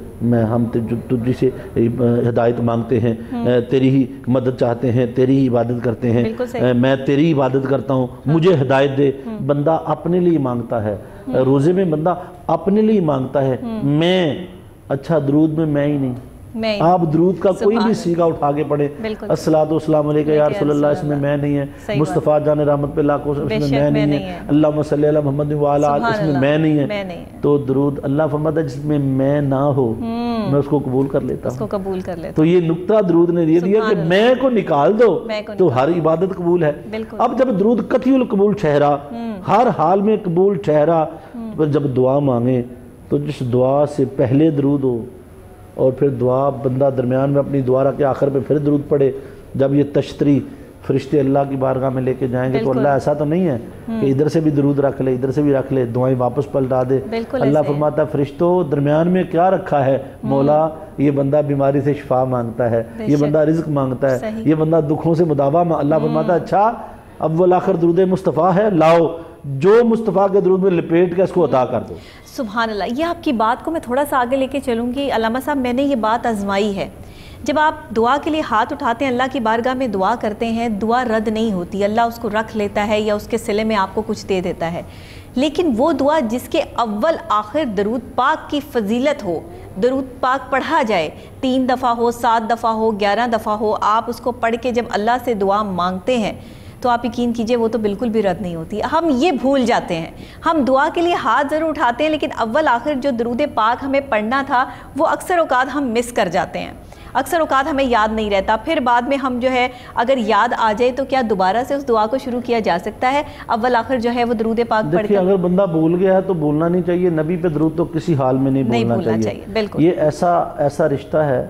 ہم تجھ سے ہدایت مانگتے ہیں, تیری ہی مدد چاہتے ہیں, تیری ہی عبادت کرتے ہیں, میں تیری عبادت کرتا ہوں, مجھے ہدایت دے. بندہ اپنے لیے مانگتا ہے, روزے میں بندہ اپنے لیے مانگتا ہے, میں. اچھا درود میں میں ہی نہیں, آپ درود کا کوئی بھی سیگا اٹھا کے پڑھیں, الصلاۃ والسلام علیکہ یا رسول اللہ, اس میں میں نہیں ہے, مصطفیٰ جان رحمت پہ لاکھوں اس میں میں نہیں ہے, اللہم صلی علی محمد وعلی آلہ اس میں میں نہیں ہے. تو درود اللہ فرماتا ہے جس میں میں نہ ہو میں اس کو قبول کر لیتا ہوں. تو یہ نقطہ درود نے یہ دیا کہ میں کو نکال دو تو ہر عبادت قبول ہے. اب جب درود قطعی القبول ٹھہرا, ہر حال میں قبول ٹھہرا, جب دعا مانگے تو جس دعا سے پہلے درود ہو اور پھر دعا بندہ درمیان میں اپنی دعا رکھ کے آخر پہ پھر درود پڑھے, جب یہ تشتری فرشتے اللہ کی بارگاہ میں لے کے جائیں گے تو اللہ ایسا تو نہیں ہے کہ ادھر سے بھی درود رکھ لے ادھر سے بھی رکھ لے, دعائیں واپس پلٹا دے. اللہ فرماتا ہے فرشتوں درمیان میں کیا رکھا ہے مولا, یہ بندہ بیماری سے شفا مانگتا ہے, یہ بندہ رزق مانگتا ہے, یہ بندہ دکھوں سے مداوا. اللہ فرماتا ہے اچھا اول آخر درود مصطفیٰ ہے, لاؤ جو مصطفیٰ کے درود میں لپیٹ کے اس کو عطا کر دو. سبحان اللہ. یہ آپ کی بات کو میں تھوڑا سا آگے لے کے چلوں گی. علامہ صاحب میں نے یہ بات آزمائی ہے, جب آپ دعا کے لیے ہاتھ اٹھاتے ہیں, اللہ کی بارگاہ میں دعا کرتے ہیں, دعا رد نہیں ہوتی, اللہ اس کو رکھ لیتا ہے یا اس کے صلے میں آپ کو کچھ دے دیتا ہے. لیکن وہ دعا جس کے اول آخر درود پاک کی فضیلت ہو, درود پاک پڑھا جائے, 3 دفعہ ہو, 7 دفعہ ہو, 11 دفعہ ہو, آپ اس کو پڑھ کے جب اللہ سے دعا مانگتے ہیں تو آپ یقین کیجئے وہ تو بالکل بھی رد نہیں ہوتی. ہم یہ بھول جاتے ہیں, ہم دعا کے لیے ہاتھ ضرور اٹھاتے ہیں لیکن اول آخر جو درود پاک ہمیں پڑھنا تھا وہ اکثر اوقات ہم مس کر جاتے ہیں, اکثر اوقات ہمیں یاد نہیں رہتا. پھر بعد میں ہم جو ہے اگر یاد آ جائے تو کیا دوبارہ سے اس دعا کو شروع کیا جا سکتا ہے اول آخر جو ہے وہ درود پاک پڑھ کے؟ اگر بندہ بھول گیا ہے تو بولنا نہیں چاہیے, نبی پہ درود تو کسی حال میں نہیں بولنا چاہیے. بالکل یہ ایسا رشتہ ہے.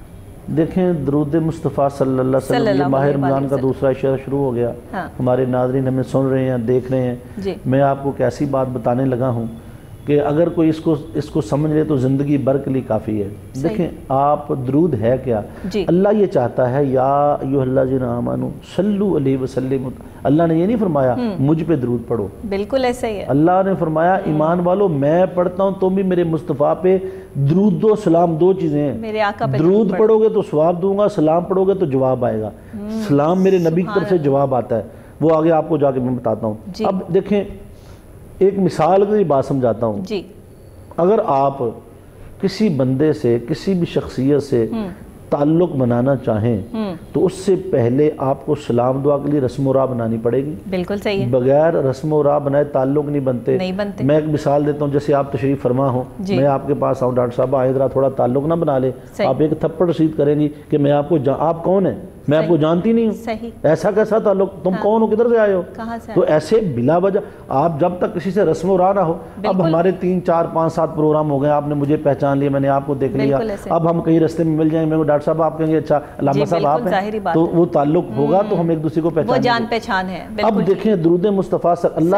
دیکھیں درود مصطفیٰ صلی اللہ علیہ وسلم, یہ ماہ رمضان کا دوسرا اشارہ شروع ہو گیا. ہمارے ناظرین ہمیں سن رہے ہیں, دیکھ رہے ہیں. میں آپ کو ایک ایسی بات بتانے لگا ہوں کہ اگر کوئی اس کو سمجھ لے تو زندگی بھر کے لیے کافی ہے. دیکھیں آپ درود ہے کیا, اللہ یہ چاہتا ہے یا ایھا الذین آمنوا صلوا علیہ وسلم. اللہ نے یہ نہیں فرمایا مجھ پہ درود پڑھو, بالکل ایسا ہی ہے. اللہ نے فرمایا ایمان والو میں پڑھتا ہوں تم بھی میرے مصطفیٰ پہ درود دو سلام, 2 چیزیں ہیں. میرے آقا پہ درود پڑھو گے تو ثواب دوں گا, سلام پڑھو گے تو جواب آئے گا. سلام میرے نبی کی طرف سے جواب آتا ہے, وہ آگے آپ کو جا کے میں بتاتا ہوں. اب دیکھیں ایک مثال کی بات سمجھاتا ہوں. اگر آپ کسی بندے سے کسی بھی شخصیت سے تعلق بنانا چاہیں تو اس سے پہلے آپ کو سلام دعا کے لیے رسم و راہ بنانی پڑے گی. بالکل صحیح ہے. بغیر رسم و راہ بنائے تعلق نہیں بنتے. میں ایک مثال دیتا ہوں, جیسے آپ تشریف فرما ہوں, میں آپ کے پاس آؤں, ڈاکٹر صاحب آئے ذرا تھوڑا تعلق نہ بنا لے, آپ ایک تھپڑ رسید کریں گی کہ میں آپ کو آپ کون ہیں, میں آپ کو جانتی نہیں ہوں, ایسا کیسا تعلق, تم کون ہو, کدھر سے آئے ہو. تو ایسے بلا وجہ آپ جب تک کسی سے رسم و راہ نہ ہو. اب ہمارے 3 4 5 7 پروگرام ہو گئے, آپ نے مجھے پہچان لیا, میں نے آپ کو دیکھ لیا, اب ہم کہیں رستے میں مل جائیں گے, ڈاکٹر صاحب آپ کہیں گے اچھا علامہ صاحب آپ ہیں, تو وہ تعلق ہوگا تو ہم ایک دوسرے کو پہچان, وہ جان پہچان ہے. اب دیکھیں درود مصطفیٰ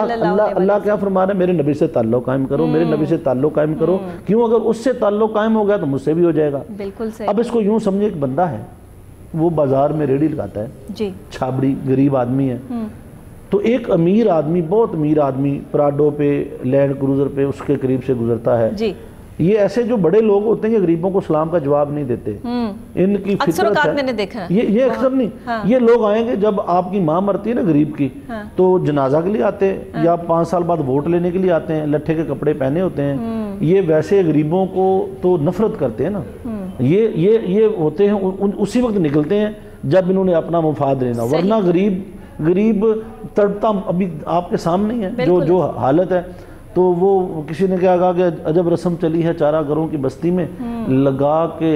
اللہ کیا فرما رہے ہیں, میرے نبی سے تعلق قائم کرو, میرے نبی سے تعلق قائم کرو. کیوں, اگر اس سے تعلق قائم ہو گیا تو مجھ سے بھی ہو جائے گا. بالکل صحیح. اب اس کو یوں سمجھے ایک بندہ ہے, وہ بازار میں ریڑھی لگاتا ہے جی، چھابڑی، غریب آدمی ہے. تو ایک امیر آدمی، بہت امیر آدمی پراڈو پہ، لینڈ کروزر پہ اس کے قریب سے گزرتا ہے. جی، یہ ایسے جو بڑے لوگ ہوتے ہیں کہ غریبوں کو سلام کا جواب نہیں دیتے، ان کی اکثر فطرت اوقات میں ہے. نے دیکھا یہ اکثر نہیں، یہ لوگ آئیں گے جب آپ کی ماں مرتی ہے نا غریب کی، تو جنازہ کے لیے آتے ہیں یا 5 سال بعد ووٹ لینے کے لیے آتے ہیں، لٹھے کے کپڑے پہنے ہوتے ہیں. یہ ویسے غریبوں کو تو نفرت کرتے ہیں نا، یہ ہوتے ہیں اسی وقت نکلتے ہیں جب انہوں نے اپنا مفاد لینا. ورنہ غریب تڑپتا ابھی آپ کے سامنے ہی ہے جو حالت ہے. تو وہ کسی نے کیا کہا کہ عجب رسم چلی ہے چارہ گھروں کی بستی میں، لگا کے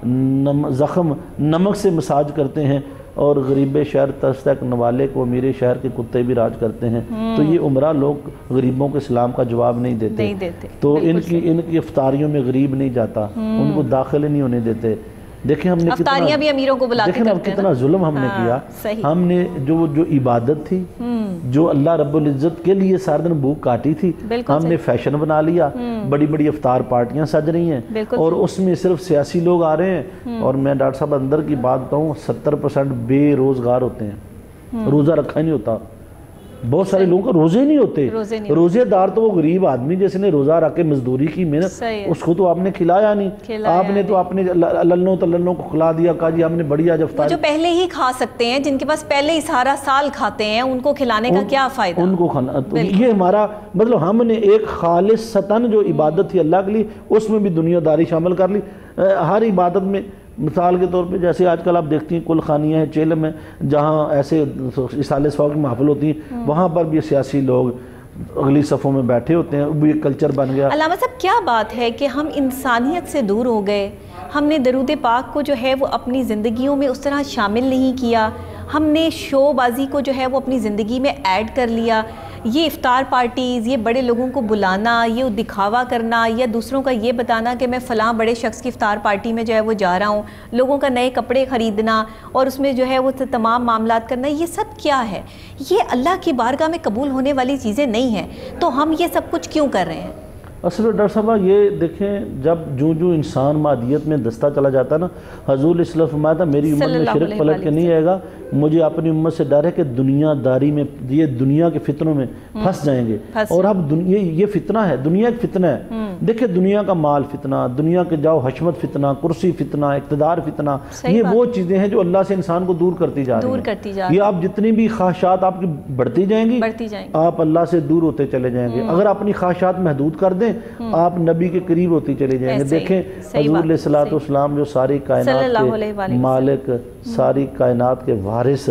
زخم نمک سے مساج کرتے ہیں، اور غریب شہر تستک نوالے کو امیر شہر کے کتے بھی راج کرتے ہیں. تو یہ عمرہ لوگ غریبوں کے سلام کا جواب نہیں دیتے. تو ان کی افطاریوں میں غریب نہیں جاتا، ان کو داخل نہیں ہونے دیتے. دیکھیں ہم نے افطاریاں بھی امیروں کو بلا کے دیکھیں اب کتنا ظلم ہم نے کیا. ہم نے جو عبادت تھی، جو اللہ رب العزت کے لیے سارے دن بھوک کاٹی تھی، ہم نے فیشن بنا لیا. بڑی بڑی افطار پارٹیاں سج رہی ہیں اور اس میں صرف سیاسی لوگ آ رہے ہیں. اور میں ڈاکٹر صاحب اندر کی بات کہوں، 70% بے روزگار ہوتے ہیں، روزہ رکھا ہی نہیں ہوتا. بہت سارے لوگوں کا روزے نہیں ہوتے. روزے دار تو وہ غریب آدمی جس نے روزہ رکھ کے مزدوری کی محنت، اس کو تو آپ نے کھلایا نہیں. آپ نے تو اپنے للنوں کو کھلا دیا، کہا جی ہم نے بڑی آج افطار. جو پہلے ہی کھا سکتے ہیں، جن کے پاس پہلے ہی سارا سال کھاتے ہیں، ان کو کھلانے کا کیا فائدہ؟ ان کو کھانا یہ ہمارا مطلب، ہم نے ایک خالصتاً جو عبادت تھی اللہ کے لیے، اس میں بھی دنیا داری شامل کر لی. ہر عبادت میں مثال کے طور پہ جیسے آج کل آپ دیکھتی ہیں کل خانیاں ہیں چیلم میں، جہاں ایسے اصالِ ثواب کی محفل ہوتی ہیں، وہاں پر بھی سیاسی لوگ اگلی صفوں میں بیٹھے ہوتے ہیں. وہ ایک کلچر بن گیا. علامہ صاحب کیا بات ہے کہ ہم انسانیت سے دور ہو گئے. ہم نے درود پاک کو جو ہے وہ اپنی زندگیوں میں اس طرح شامل نہیں کیا. ہم نے شو بازی کو جو ہے وہ اپنی زندگی میں ایڈ کر لیا. یہ افطار پارٹیز، یہ بڑے لوگوں کو بلانا، یہ دکھاوا کرنا، یا دوسروں کا یہ بتانا کہ میں فلاں بڑے شخص کی افطار پارٹی میں جو ہے وہ جا رہا ہوں، لوگوں کا نئے کپڑے خریدنا اور اس میں جو ہے وہ تمام معاملات کرنا، یہ سب کیا ہے؟ یہ اللہ کی بارگاہ میں قبول ہونے والی چیزیں نہیں ہیں. تو ہم یہ سب کچھ کیوں کر رہے ہیں؟ اصل میں ڈاکٹر صاحبہ یہ دیکھیں، جب جو انسان مادیت میں دستہ چلا جاتا ہے نا، حضور علیہ السلام فرمایا تھا میری امت میں شرک پلٹ کے نہیں آئے گا. مجھے اپنی امت سے ڈر ہے کہ دنیا داری میں یہ دنیا کے فتنوں میں پھنس جائیں گے. اور اب یہ فتنہ ہے، دنیا ایک فتنہ ہے. دیکھیں دنیا کا مال فتنہ، دنیا کے جاؤ حشمت فتنہ، کرسی فتنہ، اقتدار فتنہ، یہ وہ چیزیں ہیں جو اللہ سے انسان کو دور کرتی جا رہی ہیں. یہ آپ جتنی بھی خواہشات آپ کی بڑھتی جائیں گی، آپ اللہ سے دور ہوتے چلے جائیں گے. اگر اپنی خواہشات محدود کر دیں، آپ نبی کے قریب ہوتی چلے جائیں گے. دیکھیں حضور علیہ السلام جو ساری کائنات کے مالک، ساری کائنات کے وارث،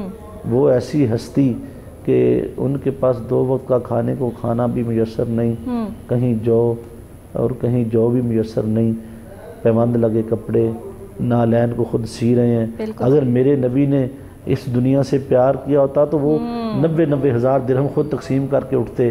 وہ ایسی ہستی کہ ان کے پاس 2 وقت کا کھانے کو کھانا بھی میسر نہیں، کہیں جو اور کہیں جو بھی میسر نہیں، پیوند لگے کپڑے نالین کو خود سی رہے ہیں. اگر میرے نبی نے اس دنیا سے پیار کیا ہوتا تو وہ 90 ہزار درہم خود تقسیم کر کے اٹھتے.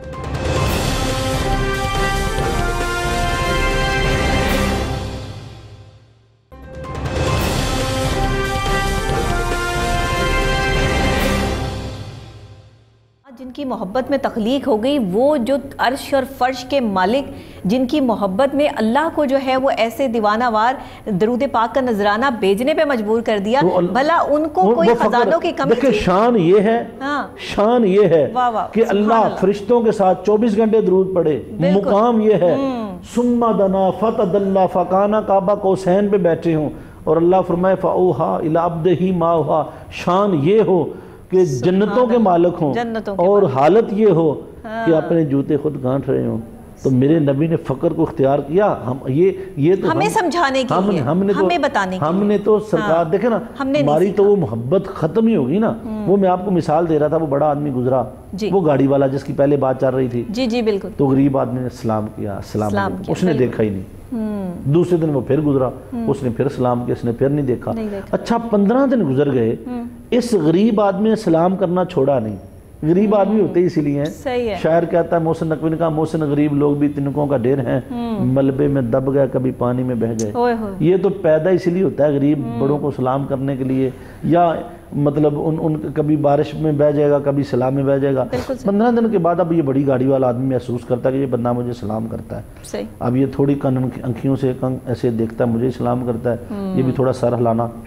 جن کی محبت میں تخلیق ہو گئی، وہ جو عرش اور فرش کے مالک، جن کی محبت میں اللہ کو جو ہے وہ ایسے دیوانہ وار درود پاک کا نذرانہ بھیجنے پہ مجبور کر دیا، بھلا ان کو کوئی خزانوں کی کمی تھی؟ شان یہ ہے، شان یہ ہے کہ اللہ فرشتوں کے ساتھ 24 گھنٹے درود پڑھے. مقام یہ ہے ثم دنا فتدلى فکان کعبہ قوسین پہ بیٹھے ہوں اور اللہ فرمائے فاوحى الى عبده ما اوحى. شان یہ ہو کہ جنتوں کے مالک ہوں اور حالت یہ ہو کہ اپنے جوتے خود گانٹھ رہے ہوں. تو میرے نبی نے فقر کو اختیار کیا. یہ تو ہمیں سمجھانے کے لیے، ہمیں بتانے کے لیے. ہم نے تو سرکار دیکھیں نا، ہماری تو وہ محبت ختم ہی ہوگی نا. وہ میں آپ کو مثال دے رہا تھا، وہ بڑا آدمی گزرا، وہ گاڑی والا جس کی پہلے بات چل رہی تھی، جی بالکل، تو غریب آدمی نے سلام کیا، سلام کیا، اس نے دیکھا ہی نہیں. دوسرے دن وہ پھر گزرا، اس نے پھر سلام کیا، اس نے پھر نہیں دیکھا. اچھا 15 دن گزر گئے، اس غریب آدمی نے سلام کرنا چھوڑا نہیں. غریب آدمی ہوتے ہی اسی لیے ہیں. شاعر کہتا ہے محسن نقوی نے کہا محسن غریب لوگ بھی تنکوں کا ڈھیر ہیں، ملبے میں دب گئے کبھی پانی میں بہہ گئے. یہ تو پیدا اسی لیے ہوتا ہے غریب بڑوں کو سلام کرنے کے لیے، یا مطلب ان کبھی بارش میں بہ جائے گا، کبھی سلام میں بہ جائے گا. 15 دن کے بعد اب یہ بڑی گاڑی والا آدمی محسوس کرتا ہے کہ یہ بندہ مجھے سلام کرتا ہے. اب یہ تھوڑی انکھیوں سے ایسے دیکھتا ہے، مجھے سلام کرتا ہے، یہ بھی تھوڑا سر ہلانا.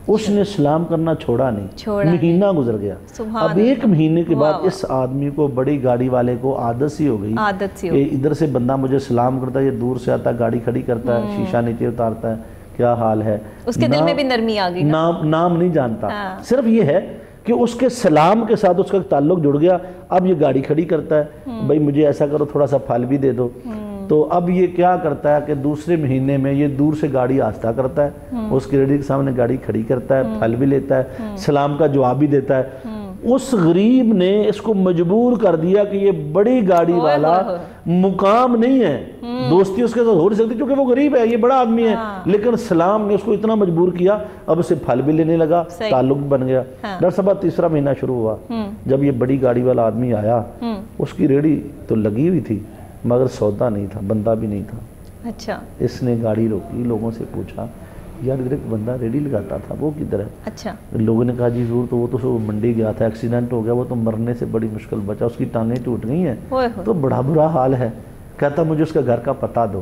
اس نے سلام کرنا چھوڑا نہیں، مہینہ گزر گیا۔ اب 1 مہینے کے بعد اس آدمی کو، بڑی گاڑی والے کو عادت سی ہو گئی کہ ادھر سے بندہ مجھے سلام کرتا ہے، یہ دور سے آتا ہے، گاڑی کھڑی کرتا ہے، شیشہ نیچے اتارتا ہے، کیا حال ہے، اس کے دل میں بھی نرمی آ گئی، نام نہیں جانتا، صرف یہ ہے کہ اس کے سلام کے ساتھ اس کا تعلق جڑ گیا۔ اب یہ گاڑی کھڑی کرتا ہے، بھائی مجھے ایسا کرو، تھوڑا سا پھل بھی دے دو۔ تو اب یہ کیا کرتا ہے کہ دوسرے مہینے میں یہ دور سے گاڑی آہستہ کرتا ہے، اس کی ریڈی کے سامنے گاڑی کھڑی کرتا ہے، پھل بھی لیتا ہے، سلام کا جواب بھی دیتا ہے۔ اس غریب نے اس کو مجبور کر دیا کہ یہ بڑی گاڑی والا مقام نہیں ہے، دوستی اس کے ساتھ ہو نہیں سکتی کیونکہ وہ غریب ہے، یہ بڑا آدمی ہے، لیکن سلام نے اس کو اتنا مجبور کیا، اب اسے پھل بھی لینے لگا، تعلق بن گیا۔ ڈاکٹر صاحب 3را مہینہ شروع ہوا، جب یہ بڑی گاڑی والا آدمی آیا، اس کی ریڈی تو لگی ہوئی تھی مگر سودا نہیں تھا، بندہ بھی نہیں تھا۔ اچھا، اس نے گاڑی روکی، لوگوں سے پوچھا یار ادھر ایک بندہ ریڈی لگاتا تھا، وہ کدھر ہے؟ اچھا، لوگوں نے کہا جی ضرور تو وہ تو منڈی گیا تھا، ایکسیڈنٹ ہو گیا، وہ تو مرنے سے بڑی مشکل بچا، اس کی ٹانگیں ٹوٹ گئی ہیں، تو بڑا برا حال ہے۔ کہتا مجھے اس کے گھر کا پتہ دو۔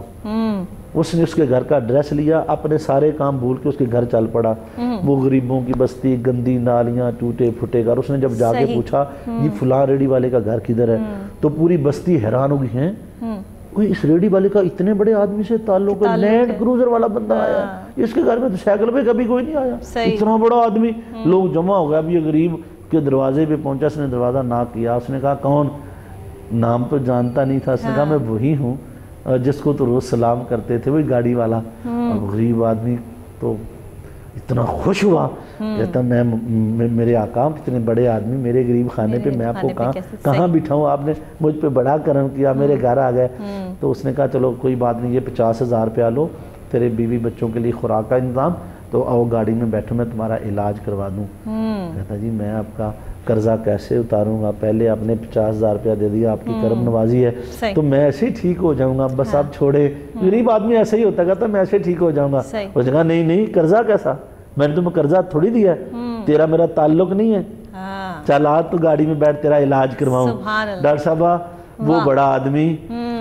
اس نے اس کے گھر کا ایڈریس لیا، اپنے سارے کام بھول کے اس کے گھر چل پڑا۔ وہ غریبوں کی بستی، گندی نالیاں، ٹوٹے پھوٹے گھر۔ اس نے جب جا کے پوچھا یہ فلاں ریڈی والے کا گھر کدھر ہے، تو پوری بستی حیران ہو گئی ہیں، کوئی اس ریڈی والے کا اتنے بڑے آدمی سے تعلق ہے، لینڈ کروزر والا بندہ آیا ہے، اس کے گھر میں تو سائیکل پہ کبھی کوئی نہیں آیا، اتنا بڑا آدمی۔ لوگ جمع ہو گیا، اب یہ غریب کے دروازے پہ پہنچا، اس نے دروازہ ناک کیا، اس نے کہا کون؟ نام تو جانتا نہیں تھا، اس نے کہا میں وہی ہوں جس کو تو روز سلام کرتے تھے، وہی گاڑی والا۔ اب غریب آدمی تو اتنا خوش ہوا، کہتا میں میرے آقا کتنے بڑے آدمی، میرے غریب خانے پہ میں آپ کو کہاں بٹھاؤں، آپ نے مجھ پہ بڑا کرم کیا، میرے گھر آ گئے۔ تو اس نے کہا چلو کوئی بات نہیں، یہ 50,000 روپیہ لو، تیرے بیوی بچوں کے لیے خوراک کا انتظام، تو آؤ گاڑی میں بیٹھو، میں تمہارا علاج کروا دوں۔ کہتا جی میں آپ کا قرضہ کیسے اتاروں گا، پہلے آپ نے 50,000 روپیہ دے دیا، آپ کی کرم نوازی ہے تو میں ایسے ہی ٹھیک ہو جاؤں گا، بس آپ چھوڑے۔ غریب آدمی ایسے ہی ہوتا ہے، کہتا میں ایسے ٹھیک ہو جاؤں گا۔ اس نے کہا نہیں، قرضہ کیسا، میں نے تمہیں قرضہ تھوڑی دیا ہے، تیرا میرا تعلق نہیں ہے، چل آ تو گاڑی میں بیٹھ، تیرا علاج کرواؤں۔ ڈاکٹر صاحبہ وہ بڑا آدمی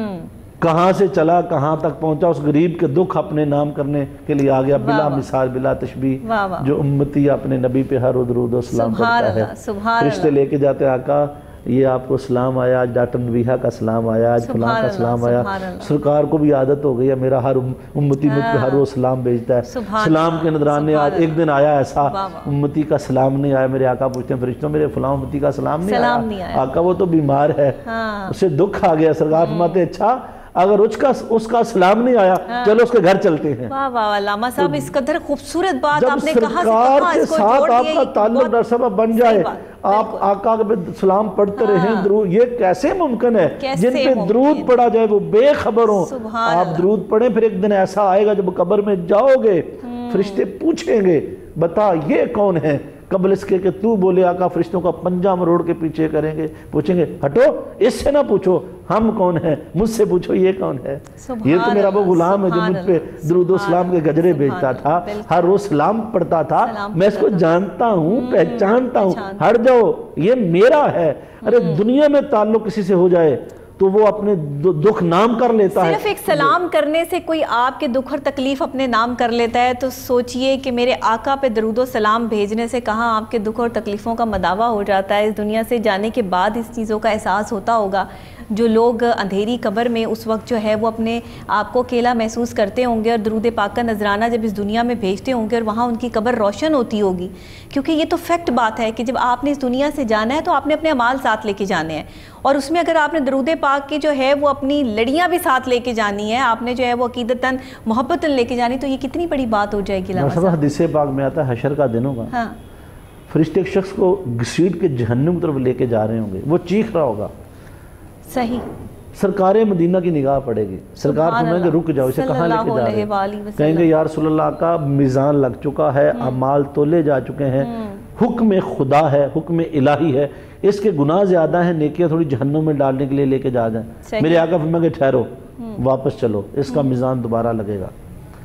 کہاں سے چلا کہاں تک پہنچا، اس غریب کے دکھ اپنے نام کرنے کے لیے آ گیا، بلا مثال بلا تشبیہ۔ جو امتی اپنے نبی پہ ہر درود و سلام کرتا ہے، فرشتے لے کے جاتے آقا یہ آپ کو سلام آیا، آج ڈاکٹر نبیہہ کا سلام آیا، آج فلاں کا سلام آیا۔ سرکار کو بھی عادت ہو گئی ہے، میرا ہر امتی مجھ پہ ہر روز سلام بھیجتا ہے۔ سلام کے نذرانے ایک دن آیا ایسا امتی کا سلام نہیں آیا، میرے آقا پوچھتے ہیں فرشتوں میرے فلاں امتی کا سلام نہیں آیا، آقا وہ تو بیمار ہے، اسے دکھ آ گیا۔ سرکار فرماتے اچھا اگر اس کا سلام نہیں آیا چلو اس کے گھر چلتے ہیں۔ واہ واہ علامہ صاحب اس قدر خوبصورت بات آپ نے کہا، سرکار کے ساتھ آپ کا تعلق ڈاکٹر صاحب بن جائے، آپ آقا پہ سلام پڑھتے رہیں، درود، یہ کیسے ممکن ہے؟ جن پہ درود پڑھا جائے وہ بے خبر ہوں۔ آپ درود پڑھیں، پھر ایک دن ایسا آئے گا جب قبر میں جاؤ گے فرشتے پوچھیں گے بتا یہ کون ہے، قبل اس کے کہ تو بولے آقا فرشتوں کا پنجہ مروڑ کے پیچھے کریں گے، پوچھیں گے ہٹو اس سے نہ پوچھو ہم کون ہیں، مجھ سے پوچھو یہ کون ہے۔ یہ تو میرا وہ غلام ہے جو مجھ پہ درود و سلام کے گجرے بھیجتا تھا، ہر روز سلام پڑھتا تھا، میں اس کو جانتا ہوں، پہچانتا ہوں، ہٹ جاؤ یہ میرا ہے۔ ارے دنیا میں تعلق کسی سے ہو جائے تو وہ اپنے دکھ نام کر لیتا ہے۔ صرف ایک سلام کرنے سے کوئی آپ کے دکھ اور تکلیف اپنے نام کر لیتا ہے، تو سوچئے کہ میرے آقا پہ درود و سلام بھیجنے سے کہاں آپ کے دکھ اور تکلیفوں کا مداوع ہو جاتا ہے۔ اس دنیا سے جانے کے بعد اس چیزوں کا احساس ہوتا ہوگا۔ جو لوگ اندھیری قبر میں اس وقت جو ہے وہ اپنے آپ کو اکیلا محسوس کرتے ہوں گے، اور درود پاک کا نذرانہ جب اس دنیا میں بھیجتے ہوں گے اور وہاں ان کی قبر روشن ہوتی ہوگی، کیونکہ یہ تو فیکٹ بات ہے کہ جب آپ نے اس دنیا سے جانا ہے تو آپ نے اپنے اعمال ساتھ لے کے جانے ہیں، اور اس میں اگر آپ نے درود پاک کی جو ہے وہ اپنی لڑیاں بھی ساتھ لے کے جانی ہے، آپ نے جو ہے وہ عقیدتاً محبتاً لے کے جانی، تو یہ کتنی بڑی بات ہو جائے گی۔ حدیث پاک میں آتا ہے حشر کا دن ہوگا، فرشتے ایک شخص کو گھسیٹ کے جہنم کی طرف لے کے جا رہے ہوں گے، وہ چیخ رہا ہوگا، صحیح، سرکار مدینہ کی نگاہ پڑے گی، سرکار فرمائیں گے رک جاؤ، اسے کہاں لے کے جا رہے ہیں؟ کہیں گے یا رسول اللہ کا میزان لگ چکا ہے، اعمال تولے جا چکے ہیں، حکم خدا ہے، حکم الہی ہے، اس کے گناہ زیادہ ہیں، نیکیاں تھوڑی جہنم میں ڈالنے کے لیے لے کے جا جائیں۔ میرے آقا فرمائیں گے ٹھہرو، واپس چلو، اس کا میزان دوبارہ لگے گا۔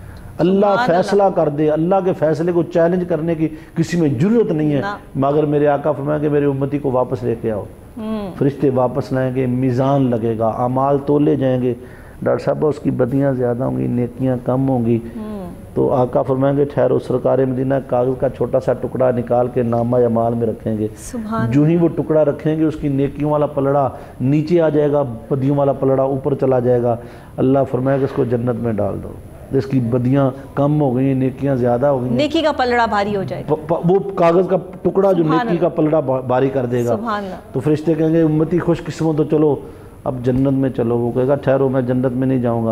اللہ فیصلہ کر دے، اللہ کے فیصلے کو چیلنج کرنے کی کسی میں جرت نہیں ہے، مگر میرے آقا فرمائیں گے میرے امتی کو واپس لے کے آؤ، فرشتے واپس لائیں گے، میزان لگے گا، اعمال تولے جائیں گے۔ ڈاکٹر صاحب اس کی بدیاں زیادہ ہوں گی، نیکیاں کم ہوں گی، تو تو آقا فرمائیں گے ٹھہرو، سرکار مدینہ کاغذ کا چھوٹا سا ٹکڑا نکال کے نامہ اعمال میں رکھیں گے، جو ہی وہ ٹکڑا رکھیں گے اس کی نیکیوں والا پلڑا نیچے آ جائے گا، بدیوں والا پلڑا اوپر چلا جائے گا، اللہ فرمائے گا اس کو جنت میں ڈال دو، اس کی بدیاں کم ہو گئی، نیکیاں زیادہ ہو گئی، نیکی کا پلڑا بھاری ہو جائے گا، وہ کاغذ کا ٹکڑا جو نیکی کا پلڑا بھاری کر دے گا۔ تو فرشتے کہیں گے امتی خوش قسمت تو چلو اب جنت میں چلو، وہ کہے گا ٹھہرو میں جنت میں نہیں جاؤں گا،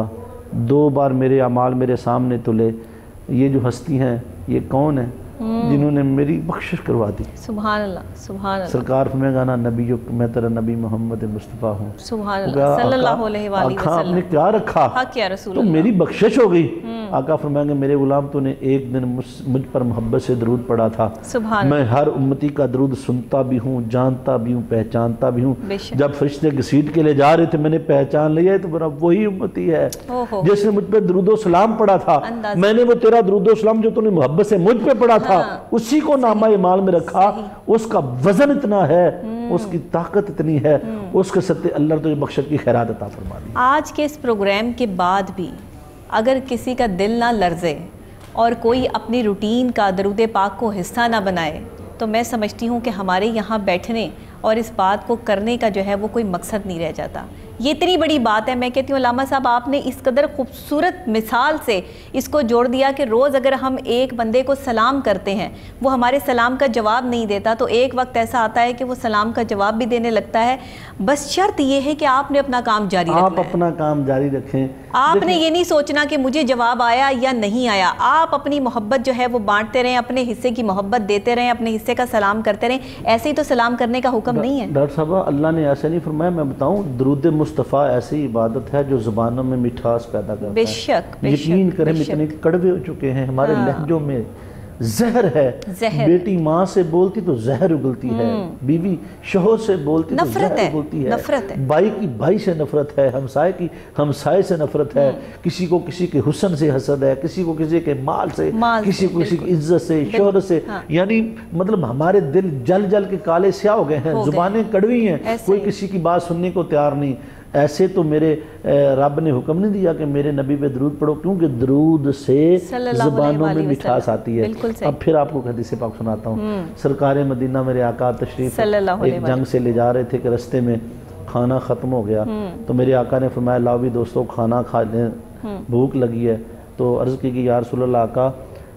2 بار میرے اعمال میرے سامنے تلے، یہ جو ہستی ہیں یہ کون ہیں جنہوں نے میری بخشش کروا دی؟ سبحان اللہ سبحان اللہ۔ سرکار فرمائے گا نا نبی میں تیرا نبی محمد مصطفیٰ ہوں، سبحان اللہ صلی اللہ علیہ وآلہ وسلم، آپ نے کیا رکھا حق یا رسول تو اللہ، میری بخشش ہو گئی۔ آقا فرمائیں گے میرے غلام تو نے ایک دن مجھ پر محبت سے درود پڑھا تھا، میں ہر امتی کا درود سنتا بھی ہوں، جانتا بھی ہوں، پہچانتا بھی ہوں، جب فرشتے گھسیٹ کے لے جا رہے تھے میں نے پہچان لیا ہے تو میرا وہی امتی ہے جس نے مجھ پہ درود و سلام پڑھا تھا، میں نے وہ تیرا درود و سلام جو تو نے محبت سے مجھ پہ پڑھا تھا اسی کو نامہ اعمال میں رکھا، اس کا وزن اتنا ہے، اس کی طاقت اتنی ہے، اس کے صدقے اللہ تجھے بخشت کی خیرات عطا فرما دی۔ آج کے اس پروگرام کے بعد بھی اگر کسی کا دل نہ لرزے اور کوئی اپنی روٹین کا درود پاک کو حصہ نہ بنائے تو میں سمجھتی ہوں کہ ہمارے یہاں بیٹھنے اور اس بات کو کرنے کا جو ہے وہ کوئی مقصد نہیں رہ جاتا۔ یہ اتنی بڑی بات ہے، میں کہتی ہوں علامہ صاحب آپ نے اس قدر خوبصورت مثال سے اس کو جوڑ دیا کہ روز اگر ہم ایک بندے کو سلام کرتے ہیں وہ ہمارے سلام کا جواب نہیں دیتا تو ایک وقت ایسا آتا ہے کہ وہ سلام کا جواب بھی دینے لگتا ہے، بس شرط یہ ہے کہ آپ نے اپنا کام جاری رکھنا ہے، آپ اپنا کام جاری رکھیں، آپ نے یہ نہیں سوچنا کہ مجھے جواب آیا یا نہیں آیا، آپ اپنی محبت جو ہے وہ بانٹتے رہیں، اپنے حصے کی محبت دیتے رہیں، اپنے حصے کا سلام کرتے رہیں، ایسے ہی تو سلام کرنے کا حکم نہیں ہے۔ ڈاکٹر صاحبہ اللہ نے ایسے نہیں فرمایا، میں بتاؤں درود مصطفیٰ ایسی عبادت ہے جو زبانوں میں مٹھاس پیدا کرتا ہے، بے شک یقین کریں اتنے کڑوے ہو چکے ہیں ہمارے لہجوں میں، زہر ہے، بیٹی ماں سے بولتی تو زہر اگلتی ہے، بیوی شوہر سے بولتی تو زہر اگلتی ہے، بھائی کی بھائی سے نفرت ہے، ہمسائے کی ہمسائے سے نفرت ہے، کسی کو کسی کے حسن سے حسد ہے، کسی کو کسی کے مال سے، کسی کو کسی کی عزت سے، شہرت سے، یعنی مطلب ہمارے دل جل جل کے کالے سیاہ ہو گئے ہیں، زبانیں کڑوی ہیں، کوئی کسی کی بات سننے کو تیار نہیں۔ ایسے تو میرے رب نے حکم نہیں دیا کہ میرے نبی پہ درود پڑھو، کیونکہ درود سے زبانوں میں مٹھاس آتی ہے۔ اب پھر آپ کو حدیث پاک سناتا ہوں، سرکار مدینہ میرے آقا تشریف ایک جنگ سے لے جا رہے تھے کہ رستے میں کھانا ختم ہو گیا تو میرے آقا نے فرمایا لاؤ بھی دوستو کھانا کھا لیں، بھوک لگی ہے۔ تو عرض کی کہ یا رسول اللہ آقا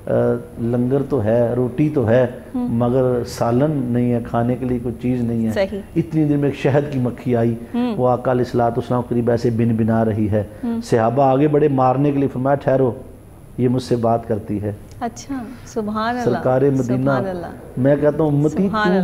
لنگر تو ہے، روٹی تو ہے، مگر سالن نہیں ہے، کھانے کے لیے کوئی چیز نہیں ہے۔ اتنی دیر میں ایک شہد کی مکھی آئی، وہ آقا علیہ السلام قریب ایسے بن بنا رہی ہے، صحابہ آگے بڑے مارنے کے لیے، فرمایا ٹھہرو یہ مجھ سے بات کرتی ہے۔ اچھا سبحان اللہ، سرکار مدینہ، میں کہتا ہوں امتی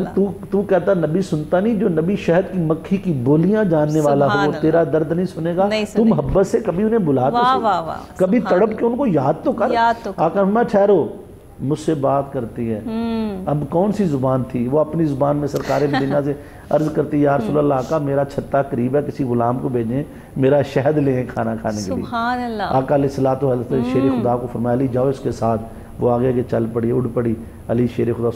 تو کہتا نبی سنتا نہیں، جو نبی شہد کی مکھی کی بولیاں جاننے والا ہو تیرا درد نہیں سنے گا، تو محبت سے کبھی انہیں بلا تو صحیح، کبھی تڑپ کے ان کو یاد تو کر۔ آقا میں ٹھہرو مجھ سے بات کرتی ہے، اب کون سی زبان تھی؟ وہ اپنی زبان میں سرکار مدینہ سے عرض کرتی یا رسول اللہ آقا میرا چھتا قریب ہے، کسی غلام کو بھیجیں میرا شہد لیں کھانا کھانے کے لیے۔ آقا علیہ الصلوۃ والسلام شیر خدا کو فرمایا علی جاؤ اس کے ساتھ، وہ آگے کے چل پڑی، اڑ پڑی، علی شیر خدا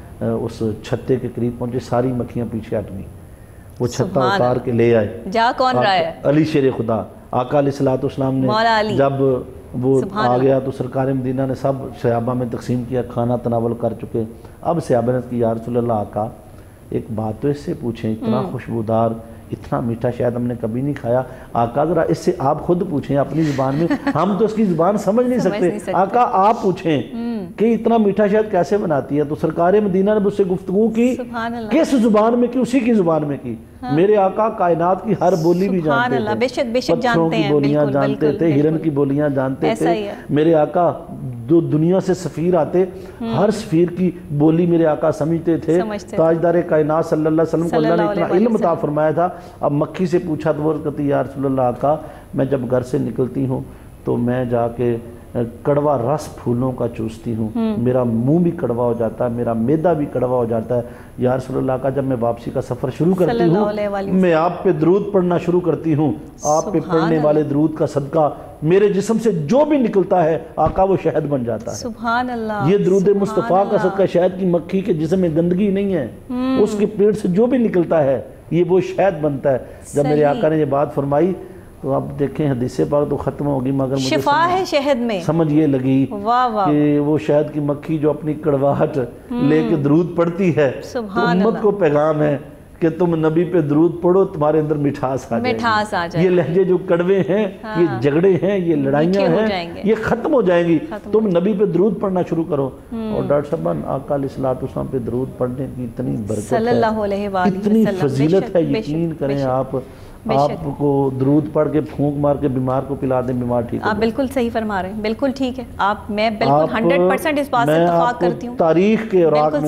اس چھتے کے قریب پہنچے، ساری مکھیاں پیچھے ہٹ گئیں، وہ چھتا اتار کے لے آئے، جا کون رہا ہے؟ علی شیر خدا۔ آقا علیہ الصلوۃ والسلام نے جب وہ آ گیا تو سرکار مدینہ نے سب صحابہ میں تقسیم کیا، کھانا تناول کر چکے۔ اب صحابہ نے کی یا رسول اللہ آقا ایک بات تو اس سے پوچھیں، اتنا خوشبودار اتنا میٹھا شاید ہم نے کبھی نہیں کھایا، آقا ذرا اس سے آپ خود پوچھیں اپنی زبان میں، ہم تو اس کی زبان سمجھ نہیں سکتے، آقا آپ پوچھیں کہ اتنا میٹھا شاید کیسے بناتی ہے؟ تو سرکار مدینہ نے مجھ سے گفتگو کی، کس زبان میں کی؟ اسی کی زبان میں کی۔ میرے آقا کائنات کی ہر بولی بھی جانتے تھے، پتھروں کی بولیاں جانتے تھے، ہرن کی بولیاں جانتے تھے۔ میرے آقا جو دنیا سے سفیر آتے ہر سفیر کی بولی میرے آقا سمجھتے تھے۔ تاجدار کائنات صلی اللہ علیہ وسلم کو اللہ نے اتنا علم عطا فرمایا تھا۔ اب مکھی سے پوچھا تو وہ کہتی یا رسول اللہ آقا میں جب گھر سے نکلتی ہوں تو میں جا کے کڑوا رس پھولوں کا چوستی ہوں، میرا منہ بھی کڑوا ہو جاتا ہے، میرا معدہ بھی کڑوا ہو جاتا ہے۔ یا رسول اللہ کا جب میں واپسی کا سفر شروع کرتی ہوں میں آپ پہ درود پڑھنا شروع کرتی ہوں، آپ پہ پڑھنے والے درود کا صدقہ میرے جسم سے جو بھی نکلتا ہے آقا وہ شہد بن جاتا ہے۔ سبحان اللہ، یہ درود مصطفیٰ کا صدقہ، شہد کی مکھی کے جسم میں گندگی نہیں ہے، اس کے پیٹ سے جو بھی نکلتا ہے یہ وہ شہد بنتا ہے۔ جب میرے آقا نے یہ بات فرمائی تو آپ دیکھیں حدیث پاک تو ختم ہوگی مگر مجھے شفا ہے شہد میں، سمجھ یہ لگی واہ واہ کہ وہ شہد کی مکھی جو اپنی کڑواہٹ لے کے درود پڑھتی ہے، تو امت کو پیغام ہے کہ تم نبی پہ درود پڑھو، تمہارے اندر مٹھاس آ جائے گی، یہ لہجے جو کڑوے ہیں، یہ جھگڑے ہیں، یہ لڑائیاں ہیں، یہ ختم ہو جائیں گی، تم نبی پہ درود پڑھنا شروع کرو۔ اور ڈاکٹر صاحب آقا علیہ السلام پہ درود پڑھنے کی اتنی برکت ہے، اتنی فضیلت ہے، یقین کریں آپ کو درود پڑھ کے پھونک مار کے بیمار کو پلا دیں، بیمار ٹھیک ہو۔ آپ بالکل صحیح فرما رہے ہیں، بالکل ٹھیک ہے، میں بالکل 100% اس بات سے اتفاق کرتی ہوں۔ تاریخ کے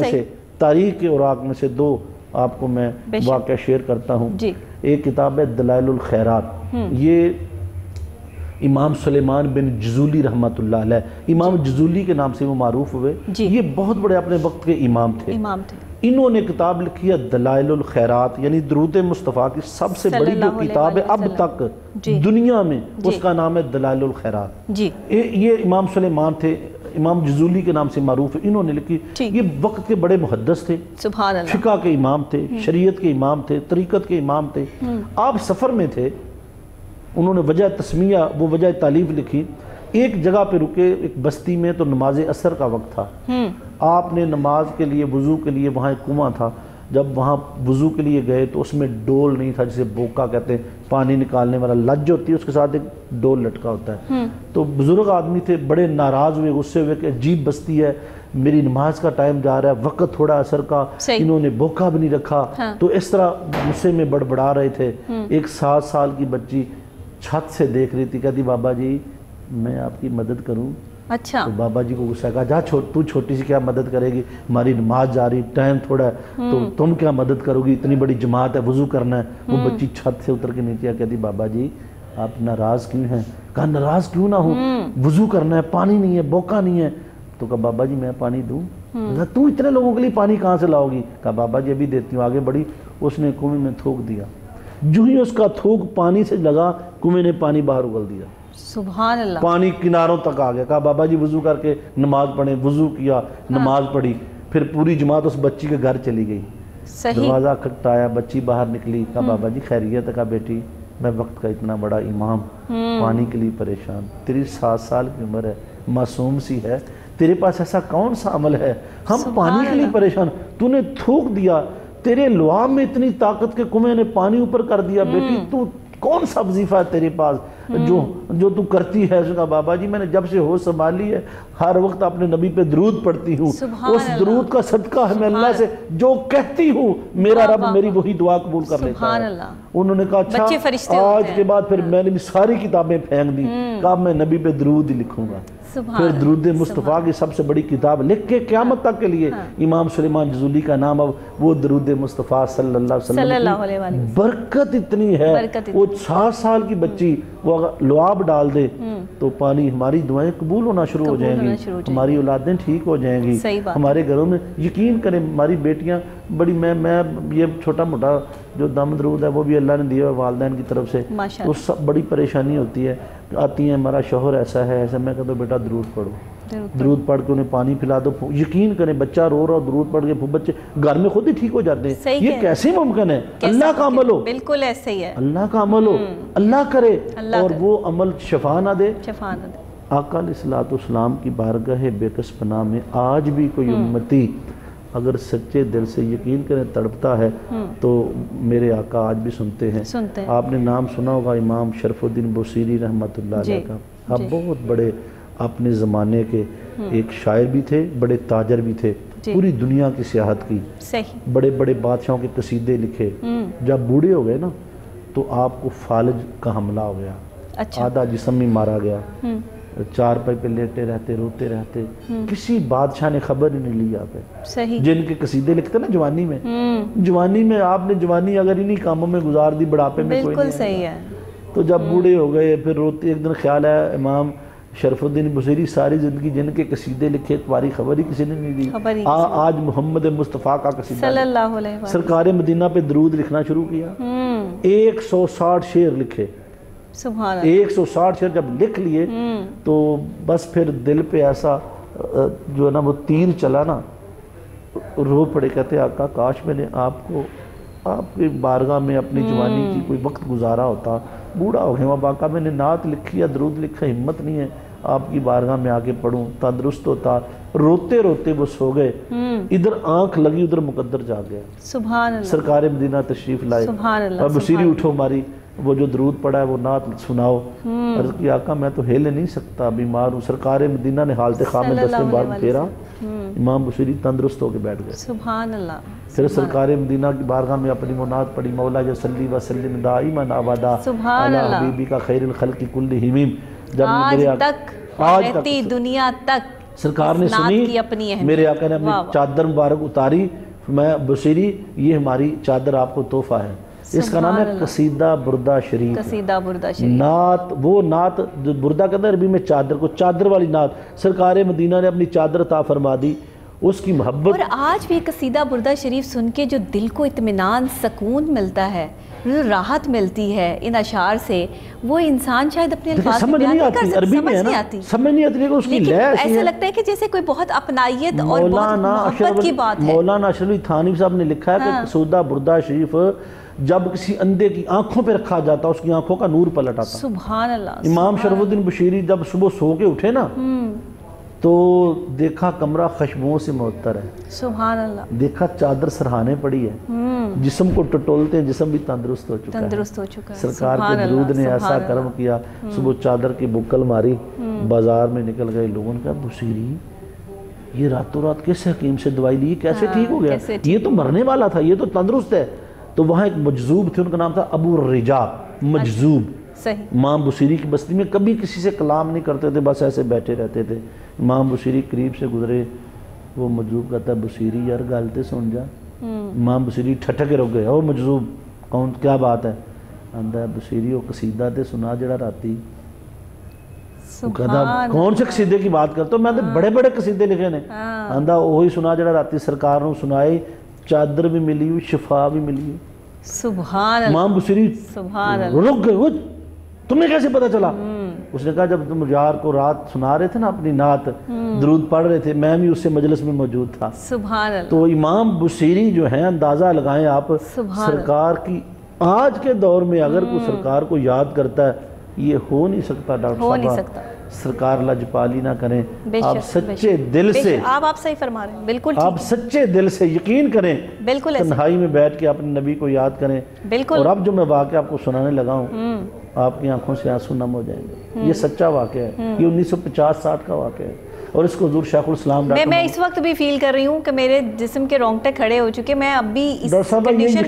اوراق میں سے دو آپ کو میں واقعہ شیئر کرتا ہوں۔ ایک کتاب ہے دلائل الخیرات، یہ امام سلیمان بن جزولی رحمۃ اللہ علیہ، امام جزولی کے نام سے وہ معروف ہوئے، یہ بہت بڑے اپنے وقت کے امام تھے۔ انہوں نے کتاب لکھی ہے دلائل الخیرات، یعنی درود مصطفیٰ کی سب سے بڑی جو کتاب ہے اب تک دنیا میں، اس کا نام ہے دلائل الخیرات۔ یہ امام سلیمان تھے، امام جزولی کے نام سے معروف ہے، انہوں نے لکھی، یہ وقت کے بڑے محدث تھے، فقہ کے امام تھے، شریعت کے امام تھے، طریقت کے امام تھے۔ آپ سفر میں تھے، انہوں نے وجہ تسمیہ، وہ وجہ تعلیف لکھی، ایک جگہ پہ رکے ایک بستی میں، تو نماز عصر کا وقت تھا، آپ نے نماز کے لیے وضو کے لیے وہاں ایک کنواں تھا، جب وہاں وضو کے لیے گئے تو اس میں ڈول نہیں تھا، جسے بوکا کہتے ہیں، پانی نکالنے والا لج ہوتی ہے، اس کے ساتھ ایک ڈول لٹکا ہوتا ہے۔ تو بزرگ آدمی تھے، بڑے ناراض ہوئے، غصے ہوئے کہ عجیب بستی ہے، میری نماز کا ٹائم جا رہا ہے، وقت تھوڑا عصر کا، انہوں نے بوکا بھی نہیں رکھا، تو اس طرح غصے میں بڑبڑا رہے تھے۔ ایک 7 سال کی بچی چھت سے دیکھ رہی تھی، کہتی بابا جی میں آپ کی مدد کروں؟ اچھا، تو بابا جی کو غصہ کہا، جا تو چھوٹی سی کیا مدد کرے گی، ہماری نماز جا رہی، ٹائم تھوڑا ہے، تو تم کیا مدد کرو گی، اتنی بڑی جماعت ہے، وضو کرنا ہے۔ وہ بچی چھت سے اتر کے نیچے آ کہتی بابا جی آپ ناراض کیوں ہیں؟ کہا ناراض کیوں نہ ہوں، وضو کرنا ہے، پانی نہیں ہے، بوکا نہیں ہے۔ تو کہا بابا جی میں پانی دوں؟ کہا تو اتنے لوگوں کے لیے پانی کہاں سے لاؤ گی؟ کہا بابا جی ابھی دیتی ہوں۔ آگے بڑھی، اس نے کنویں میں تھوک دیا، جو ہی اس کا تھوک پانی سے لگا، کنویں نے پانی باہر اگل دیا، سبحان اللہ، پانی کناروں تک آ گیا۔ کہا بابا جی وضو کر کے نماز پڑھیں، وضو کیا، نماز پڑھی، پھر پوری جماعت اس بچی کے گھر چلی گئی، دروازہ کھٹکھٹایا، بچی باہر نکلی، کہا بابا جی خیریت ہے؟ کہا بیٹی میں وقت کا اتنا بڑا امام، پانی کے لیے پریشان، تیری 7 سال کی عمر ہے، معصوم سی ہے، تیرے پاس ایسا کون سا عمل ہے، ہم پانی کے لیے پریشان، تو نے تھوک دیا، تیرے لعاب میں اتنی طاقت کے کنویں نے پانی اوپر کر دیا، بیٹی تو کون سا وظیفہ ہے تیرے پاس جو تو کرتی ہے؟ اس کا بابا جی میں نے جب سے ہوش سنبھالی ہے ہر وقت اپنے نبی پہ درود پڑھتی ہوں، اس درود کا صدقہ ہے میں اللہ سے جو کہتی ہوں میرا رب میری وہی دعا قبول کر لیتا ہے۔ انہوں نے کہا اچھا آج کے بعد پھر میں نے ساری کتابیں پھینک دی، کہا میں نبی پہ درود ہی لکھوں گا۔ پھر درود مصطفیٰ کی سب سے بڑی کتاب لکھ کے قیامت تک کے لیے امام سلیمان جزولی کا نام، اب وہ درود مصطفیٰ صلی اللہ علیہ وسلم، برکت اتنی ہے، وہ 7 سال کی بچی وہ اگر لعاب ڈال دے تو پانی، ہماری دعائیں قبول ہونا شروع ہو جائیں گی، ہماری اولادیں ٹھیک ہو جائیں گی، ہمارے گھروں میں یقین کریں ہماری بیٹیاں بڑی، میں یہ چھوٹا موٹا جو دم درود ہے وہ بھی اللہ نے دیا ہے والدین کی طرف سے، تو سب بڑی پریشانی ہوتی ہے، آتی ہیں ہمارا شوہر ایسا ہے ایسا، میں کہتا ہوں بیٹا درود پڑھو، درود پڑھ کے انہیں پانی پلا دو، یقین کریں بچہ رو رہا درود پڑھ کے بچے گھر میں خود ہی ٹھیک ہو جاتے ہیں۔ یہ کیسے ممکن ہے؟ اللہ کا عمل ہو، بالکل ایسے ہی ہے، اللہ کا عمل ہو، اللہ کرے اور وہ عمل شفا نہ دے۔ آقا علیہ السلام کی بارگاہ بے کس پناہ میں آج بھی کوئی امتی اگر سچے دل سے یقین کریں تڑپتا ہے تو میرے آقا آج بھی سنتے ہیں۔ آپ نے نام سنا ہوگا امام شرف الدین بصیری رحمۃ اللہ علیہ کا، آپ بہت بڑے اپنے زمانے کے ایک شاعر بھی تھے، بڑے تاجر بھی تھے، پوری دنیا کی سیاحت کی، بڑے بڑے بادشاہوں کے قصیدے لکھے۔ جب بوڑھے ہو گئے نا تو آپ کو فالج کا حملہ ہو گیا، آدھا جسم میں مارا گیا، 4 پائی پہ لیٹے رہتے، روتے رہتے، کسی بادشاہ نے خبر ہی نہیں لی آپ ہے۔ جن کے قصیدے لکھتے نا جوانی میں آپ نے جوانی اگر انہی کاموں میں گزار دی، بڑھاپے میں کوئی نہیں ہے۔ تو جب بوڑھے ہو گئے پھر روتے، ایک دن خیال ہے امام شرف الدین بصیری ساری زندگی جن کے قصیدے لکھے تمہاری خبر ہی کسی نے نہیں دی، آج محمد مصطفیٰ کا قصیدہ سرکار مدینہ پہ درود لکھنا شروع کیا، 160 شعر لکھے، 160 شعر جب لکھ لیے تو بس پھر دل پہ ایسا جو ہے نا وہ تیر چلا نا، رو پڑے، کہتے آقا کاش میں نے آپ کی بارگاہ میں اپنی جوانی کی کوئی وقت گزارا ہوتا، بوڑھا ہو گیا ہوں اب آقا میں نے نعت لکھی یا درود لکھا، ہمت نہیں ہے آپ کی بارگاہ میں آ کے پڑھوں، تندرست ہوتا، روتے روتے وہ سو گئے، ادھر آنکھ لگی ادھر مقدر جا گیا، سبحان اللہ، سرکار مدینہ تشریف لائے، سبحان اللہ، اور بصیری اٹھو ہماری وہ جو درود پڑا ہے وہ نعت سناؤ، عرض کی آقا میں تو ہل نہیں سکتا، بیمار ہوں، سرکار مدینہ نے حالت خواب میں دست مبارک پھیرا، امام بصیری تندرست ہو کے بیٹھ گئے، سبحان اللہ، پھر سرکار مدینہ کی بارگاہ میں اپنی منات پڑھی، مولا یا صلی وسلم دائما ابدا علی حبیبی کا خیر الخلق کلہم، جب آج تک رہتی دنیا تک سرکار نے سنی، میرے آقا نے اپنی چادر مبارک اتاری، میں بصیری یہ ہماری چادر آپ کو تحفہ ہے، اس کا نام ہے قصیدہ بردہ شریف، قصیدہ بردہ شریف، نعت، وہ نعت بردہ کہتے ہیں عربی میں چادر کو، چادر والی نعت، سرکار مدینہ نے اپنی چادر عطا فرما دی، اس کی محبت، اور آج بھی قصیدہ بردہ شریف سن کے جو دل کو اطمینان سکون ملتا ہے، راحت ملتی ہے ان اشعار سے، وہ انسان شاید اپنے الفاظ میں بیان نہیں کر سکتا، سمجھ نہیں آتی، سمجھ نہیں آتی، اس کی لے ایسا لگتا ہے کہ جیسے کوئی بہت اپنائیت اور بہت محبت کی بات ہے۔ مولانا اشرف علی تھانوی صاحب نے لکھا ہے کہ قصیدہ بردہ شریف جب کسی اندھے کی آنکھوں پہ رکھا جاتا اس کی آنکھوں کا نور پلٹ آتا، سبحان اللہ، امام شرف الدین بشیری جب صبح سو کے اٹھے نا تو دیکھا کمرہ خوشبوؤں سے معطر ہے، سبحان اللہ، دیکھا چادر سرہانے پڑی ہے، جسم کو ٹٹولتے ہیں جسم بھی تندرست ہو چکا ہے، سرکار کے درود نے ایسا کرم کیا، صبح چادر کی بکل ماری، بازار میں نکل گئے، لوگوں نے کہا بصیری یہ راتوں رات کس حکیم سے دوائی لی، کیسے ٹھیک ہو گیا، یہ تو مرنے والا تھا، یہ تو تندرست ہے، تو وہاں ایک مجذوب تھے، ان کا نام تھا ابو الرجا، مجذوب، امام بصیری کی بستی میں کبھی کسی سے کلام نہیں کرتے تھے، بس ایسے بیٹھے رہتے تھے، امام بصیری قریب سے گزرے، وہ مجذوب کہتا ہے بصیری یار گالتے سن جا، امام بصیری ٹھٹکے رک گئے، او مجذوب کون کیا بات ہے، آندہ ہے بصیری وہ قصیدہ تے سنا جڑا راتی، وہ کہتا کون سے قصیدے کی بات کرتا ہوں، میں نے بڑے بڑے قصیدے لکھے نے، آندہ وہی سنا جڑا راتی سرکار نے سنائی، چادر بھی ملی ہوئی، شفا بھی ملی ہوئی، سبحان اللہ، امام بصیری رک گئے، تمہیں کیسے پتا چلا، اس نے کہا جب تم یار کو رات سنا رہے تھے نا اپنی نعت، درود پڑھ رہے تھے، میں بھی اس سے مجلس میں موجود تھا، سبحان اللہ، تو امام بصیری جو ہیں اندازہ لگائیں آپ، سرکار کی آج کے دور میں اگر کوئی سرکار کو یاد کرتا ہے یہ ہو نہیں سکتا ڈاکٹر صاحب، سرکار لجپالی نہ کریں، آپ سچے دل سے، آپ صحیح فرما رہے ہیں، بالکل آپ سچے دل سے یقین کریں، بالکل تنہائی میں بیٹھ کے اپنے نبی کو یاد کریں، اور اب جو میں واقعہ آپ کو سنانے لگا ہوں آپ کی آنکھوں سے آنسو نم ہو جائیں گے، یہ سچا واقعہ ہے، یہ 1950-60 کا واقعہ ہے، اور اس کو حضور شیخ الاسلام میں اس وقت بھی فیل کر رہی ہوں کہ میرے جسم کے رونگٹے کھڑے ہو چکے، میں اب بھی اس کنڈیشن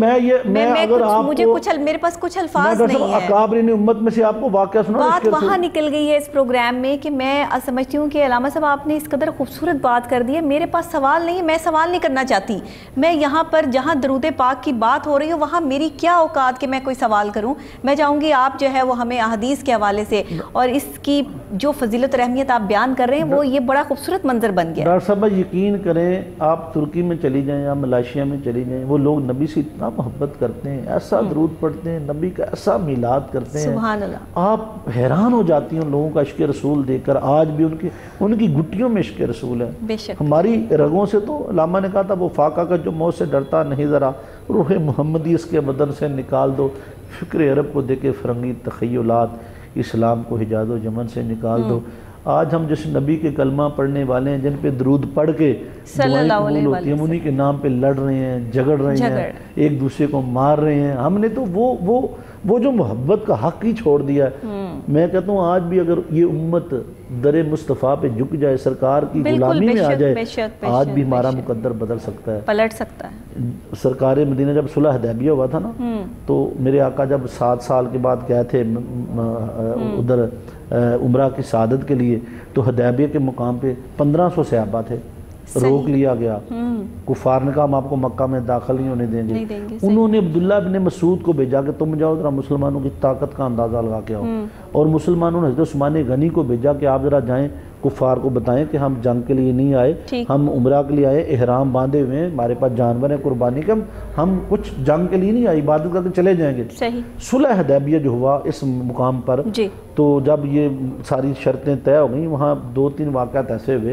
میں مجھے میرے پاس کچھ الفاظ نہیں ہے، اکابرین امت میں سے آپ کو واقعہ سنا، بات وہاں نکل گئی ہے اس پروگرام میں کہ میں سمجھتی ہوں کہ علامہ صاحب آپ نے اس قدر خوبصورت بات کر دی ہے، میرے پاس سوال نہیں ہے، میں سوال نہیں کرنا چاہتی، میں یہاں پر جہاں درود پاک کی بات ہو رہی ہے وہاں میری کیا اوقات کہ میں کوئی سوال کروں، میں چاہوں گی آپ جو ہے وہ ہمیں احادیث کے حوالے سے اور اس کی جو فضیلت اور اہمیت آپ بیان کر رہے ہیں وہ یہ بڑا خوبصورت منظر بن گیا۔ ڈاکٹر صاحب یقین کریں، آپ ترکی میں چلی جائیں یا ملائیشیا میں چلی جائیں، وہ لوگ نبی سے اتنا محبت کرتے ہیں، ایسا درود پڑھتے ہیں، نبی کا ایسا میلاد کرتے ہیں، سبحان اللہ، آپ حیران ہو جاتی ہیں ان لوگوں کا عشق رسول دیکھ کر، آج بھی ان کی گھٹیوں میں عشق رسول ہے، بے شک ہماری رگوں سے تو علامہ نے کہا تھا وہ فاقہ کا جو موت سے ڈرتا نہیں ذرا، روح محمدی اس کے بدن سے نکال دو، فکر عرب کو دیکھے فرنگی تخیلات، اسلام کو حجاز و یمن سے نکال دو، آج ہم جس نبی کے کلمہ پڑھنے والے ہیں، جن پہ درود پڑھ کے دعائیں قبول ہوتی ہیں، انہی کے نام پہ لڑ رہے ہیں، جھگڑ رہے ہیں، ایک دوسرے کو مار رہے ہیں، ہم نے تو وہ جو محبت کا حق ہی چھوڑ دیا ہے۔ میں کہتا ہوں آج بھی اگر یہ امت در مصطفیٰ پہ جھک جائے، سرکار کی غلامی میں آ جائے، آج بھی ہمارا مقدر بدل سکتا ہے، پلٹ سکتا ہے۔ سرکار مدینہ جب صلح حدیبیہ ہوا تھا نا، تو میرے آقا جب 7 سال کے بعد گئے تھے ادھر عمرہ کی سعادت کے لیے، تو حدیبیہ کے مقام پہ 1500 صحابہ تھے، روک لیا گیا، کفار نے کہا ہم آپ کو مکہ میں داخل نہیں ہونے دیں گے، انہوں نے عبداللہ بن مسعود کو بھیجا کہ تم جاؤ ذرا مسلمانوں کی طاقت کا اندازہ لگا کے آؤ، اور مسلمانوں نے حضرت عثمان غنی کو بھیجا کہ آپ ذرا جائیں کفار کو بتائیں کہ ہم جنگ کے لیے نہیں آئے، ہم عمرہ کے لیے آئے، احرام باندھے ہوئے ہیں، ہمارے پاس جانور ہیں قربانی کے، ہم کچھ جنگ کے لیے نہیں آئے، عبادت کر کے چلے جائیں گے۔ صلح حدیبیہ جو ہوا اس مقام پر، تو جب یہ ساری شرطیں طے ہو گئیں، وہاں 2-3 واقعات ایسے ہوئے،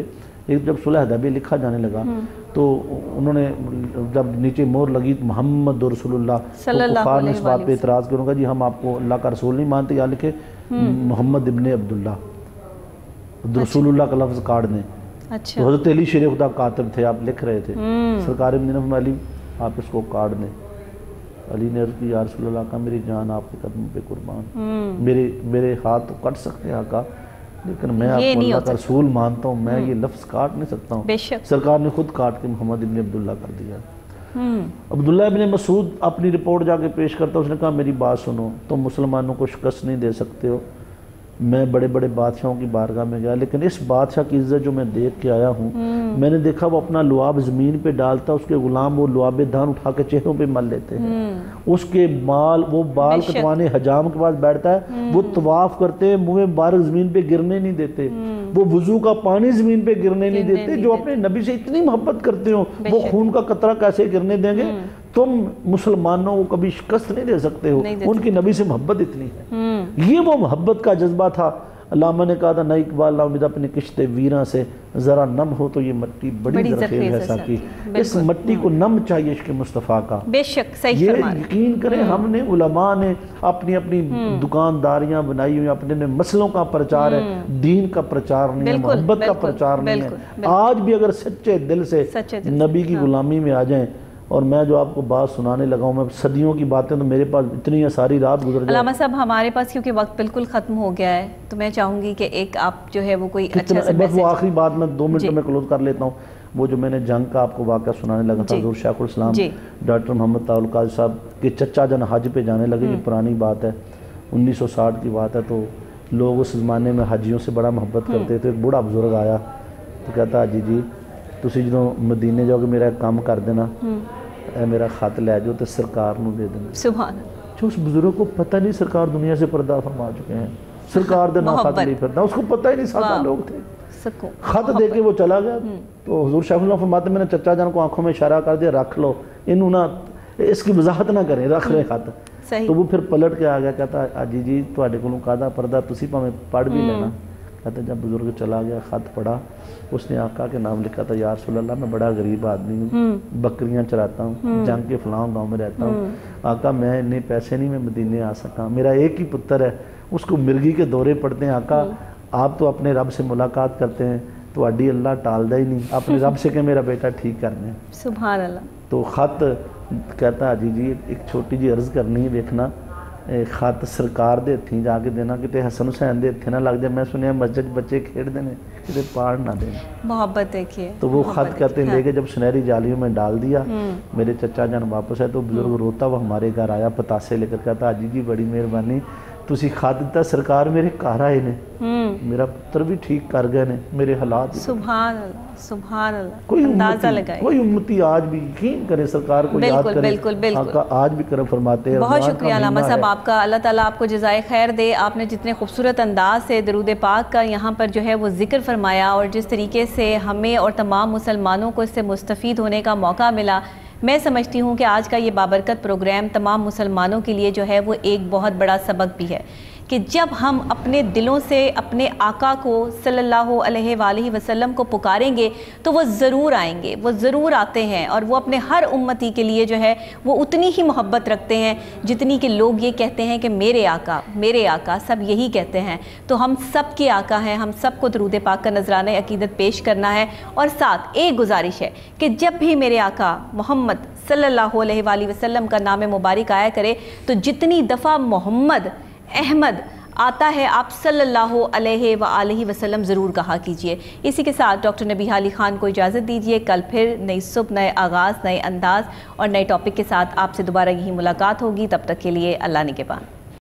ایک جب صلح حدیبیہ لکھا جانے لگا تو انہوں نے جب نیچے مور لگی محمد رسول اللہ، تو کفار نے اس بات پہ اعتراض کروں گا جی ہم آپ کو اللہ کا رسول نہیں مانتے، یا لکھے محمد ابن عبداللہ، رسول اللہ کا لفظ کاٹ دیں۔ تو حضرت علی شیر خدا کاتب تھے، آپ لکھ رہے تھے، سرکار مدینہ علی آپ اس کو کاٹ دیں۔ علی نے عرض کی یا رسول اللہ کا میری جان آپ کے قدم پہ قربان، میرے ہاتھ تو کٹ سکتے ہیں آقا، لیکن میں آپ کو اللہ کا رسول مانتا ہوں، میں یہ لفظ کاٹ نہیں سکتا ہوں۔ سرکار نے خود کاٹ کے محمد ابن عبداللہ کر دیا۔ عبداللہ ابن مسعود اپنی رپورٹ جا کے پیش کرتا، اس نے کہا میری بات سنو، تم مسلمانوں کو شکست نہیں دے سکتے ہو، میں بڑے بڑے بادشاہوں کی بارگاہ میں گیا، لیکن اس بادشاہ کی عزت جو میں دیکھ کے آیا ہوں، میں نے دیکھا وہ اپنا لعاب زمین پہ ڈالتا، اس کے غلام وہ لعاب دھان اٹھا کے چہروں پہ مل لیتے ہیں، اس کے وہ بال کٹوانے حجام کے پاس بیٹھتا ہے، وہ طواف کرتے ہیں، منہ مبارک زمین پہ گرنے نہیں دیتے، وہ وضو کا پانی زمین پہ گرنے نہیں دیتے۔ جو اپنے نبی سے اتنی محبت کرتے ہو وہ خون کا قطرہ کیسے گرنے دیں گے؟ تم مسلمانوں کو کبھی شکست نہیں دے سکتے ہو، ان کی نبی سے محبت اتنی ہے۔ یہ وہ محبت کا جذبہ تھا۔ علامہ نے کہا تھا نہ اقبال نہ امید اپنے کشت ویراں سے ذرا نم ہو تو یہ مٹی بڑی زرخیز ہے ساقی، اس مٹی کو نم چاہیے عشق مصطفیٰ کا۔ بے شک صحیح یہ فرما رہے ہیں۔ یقین کریں ہم نے علماء نے اپنی اپنی دکانداریاں بنائی ہوئی، اپنے مسئلوں کا پرچار ہے، دین کا پرچار نہیں ہے، محبت کا پرچار نہیں ہے۔ آج بھی اگر سچے دل سے نبی کی غلامی میں آ جائیں، اور میں جو آپ کو بات سنانے لگا ہوں، میں صدیوں کی باتیں تو میرے پاس اتنی ہے ساری رات گزر جائے۔ علامہ صاحب ہمارے پاس کیونکہ وقت بالکل ختم ہو گیا ہے، تو میں چاہوں گی کہ ایک آپ جو ہے وہ کوئی اچھا سا بس وہ آخری بات میں 2 منٹ میں کلوز کر لیتا ہوں۔ وہ جو میں نے جنگ کا آپ کو واقعہ سنانے لگا تھا، حضور شیخ الاسلام ڈاکٹر محمد طاہر القادری صاحب کے چچا جان حج پہ جانے لگے، یہ پرانی بات ہے، 1960 کی بات ہے، تو لوگ اس زمانے میں حجیوں سے بڑا محبت کرتے تھے۔ ایک بوڑھا بزرگ آیا تو کہتا حاجی جی تسی جدوں مدینے جاؤ گے میرا ایک کام کر دینا، اے میرا خط لے جو تو سرکار نو دے دینا۔ سبحان اللہ۔ جو اس بزرگ کو پتہ نہیں سرکار دنیا سے پردہ فرما چکے ہیں، سرکار دے نا خط نہیں پھرنا، اس کو پتہ ہی نہیں، سادہ لوگ تھے، خط دے کے وہ چلا گیا۔ تو حضور شیخ اللہ فرماتے میں نے چچا جان کو آنکھوں میں اشارہ کر دیا رکھ لو، انہوں نہ اس کی وضاحت نہ کریں، رکھ لیں خط۔ تو وہ پھر پلٹ کے آ گیا، کہتا حاجی جی تواڈے کولوں کادا پردہ تسی پاویں پڑھ بھی لینا۔ کہتا جب بزرگ چلا گیا خط پڑھا، اس نے آقا کے نام لکھا تھا، یا رسول اللہ میں بڑا غریب آدمی ہوں، بکریاں چراتا ہوں، جنگ کے فلاں گاؤں میں رہتا ہوں، آقا میں اتنے پیسے نہیں میں مدینے آ سکا، میرا ایک ہی پتر ہے، اس کو مرغی کے دورے پڑتے ہیں، آقا آپ تو اپنے رب سے ملاقات کرتے ہیں تو اڈی اللہ ٹالدا ہی نہیں، اپنے رب سے کہ میرا بیٹا ٹھیک کرنے۔ سبحان اللہ۔ تو خط کہتا حاجی جی ایک چھوٹی جی عرض کرنی ہے، دیکھنا خط سرکار دے ہتھیں جا کے دینا، کتے حسن حسین دے ہتھیں نہ لگ جائے، میں سنیا مسجد بچے کھیڑ دینے کتے پاڑ نہ دیں، محبت دیکھیے۔ تو وہ خط کہتے ہیں لے کے جب سنہری جالیوں میں ڈال دیا، میرے چچا جان واپس ہے تو بزرگ روتا وہ ہمارے گھر آیا پتاسے لے کر، کہتا حاجی جی بڑی مہربانی تسی خط دیتا، سرکار میرے گھر آئے نے، میرا پتر بھی ٹھیک کر گئے نے، میرے حالات۔ سبحان اللہ سبحان اللہ، اندازہ لگائے۔ کوئی امتی آج بھی یقین کرے سرکار کو یاد کرے، آقا آج بھی کرم فرماتے ہیں۔ بہت شکریہ علامہ صاحب آپ کا، اللہ تعالیٰ آپ کو جزائے خیر دے۔ آپ نے جتنے خوبصورت انداز سے درود پاک کا یہاں پر جو ہے وہ ذکر فرمایا، اور جس طریقے سے ہمیں اور تمام مسلمانوں کو اس سے مستفید ہونے کا موقع ملا، میں سمجھتی ہوں کہ آج کا یہ بابرکت پروگرام تمام مسلمانوں کے لیے جو ہے وہ ایک بہت بڑا سبق بھی ہے کہ جب ہم اپنے دلوں سے اپنے آقا کو صلی اللہ علیہ وآلہ وسلم کو پکاریں گے تو وہ ضرور آئیں گے، وہ ضرور آتے ہیں، اور وہ اپنے ہر امتی کے لیے جو ہے وہ اتنی ہی محبت رکھتے ہیں جتنی کہ لوگ یہ کہتے ہیں کہ میرے آقا، سب یہی کہتے ہیں۔ تو ہم سب کے آقا ہیں، ہم سب کو درود پاک کا نذرانہ عقیدت پیش کرنا ہے، اور ساتھ ایک گزارش ہے کہ جب بھی میرے آقا محمد صلی اللہ علیہ وآلہ وسلم کا نام مبارک آیا کرے تو جتنی دفعہ محمد احمد آتا ہے آپ صلی اللہ علیہ وآلہ وسلم ضرور کہا کیجئے۔ اسی کے ساتھ ڈاکٹر نبیہہ علی خان کو اجازت دیجئے، کل پھر نئی صبح، نئے آغاز، نئے انداز اور نئے ٹاپک کے ساتھ آپ سے دوبارہ یہی ملاقات ہوگی، تب تک کے لیے اللہ نگہبان۔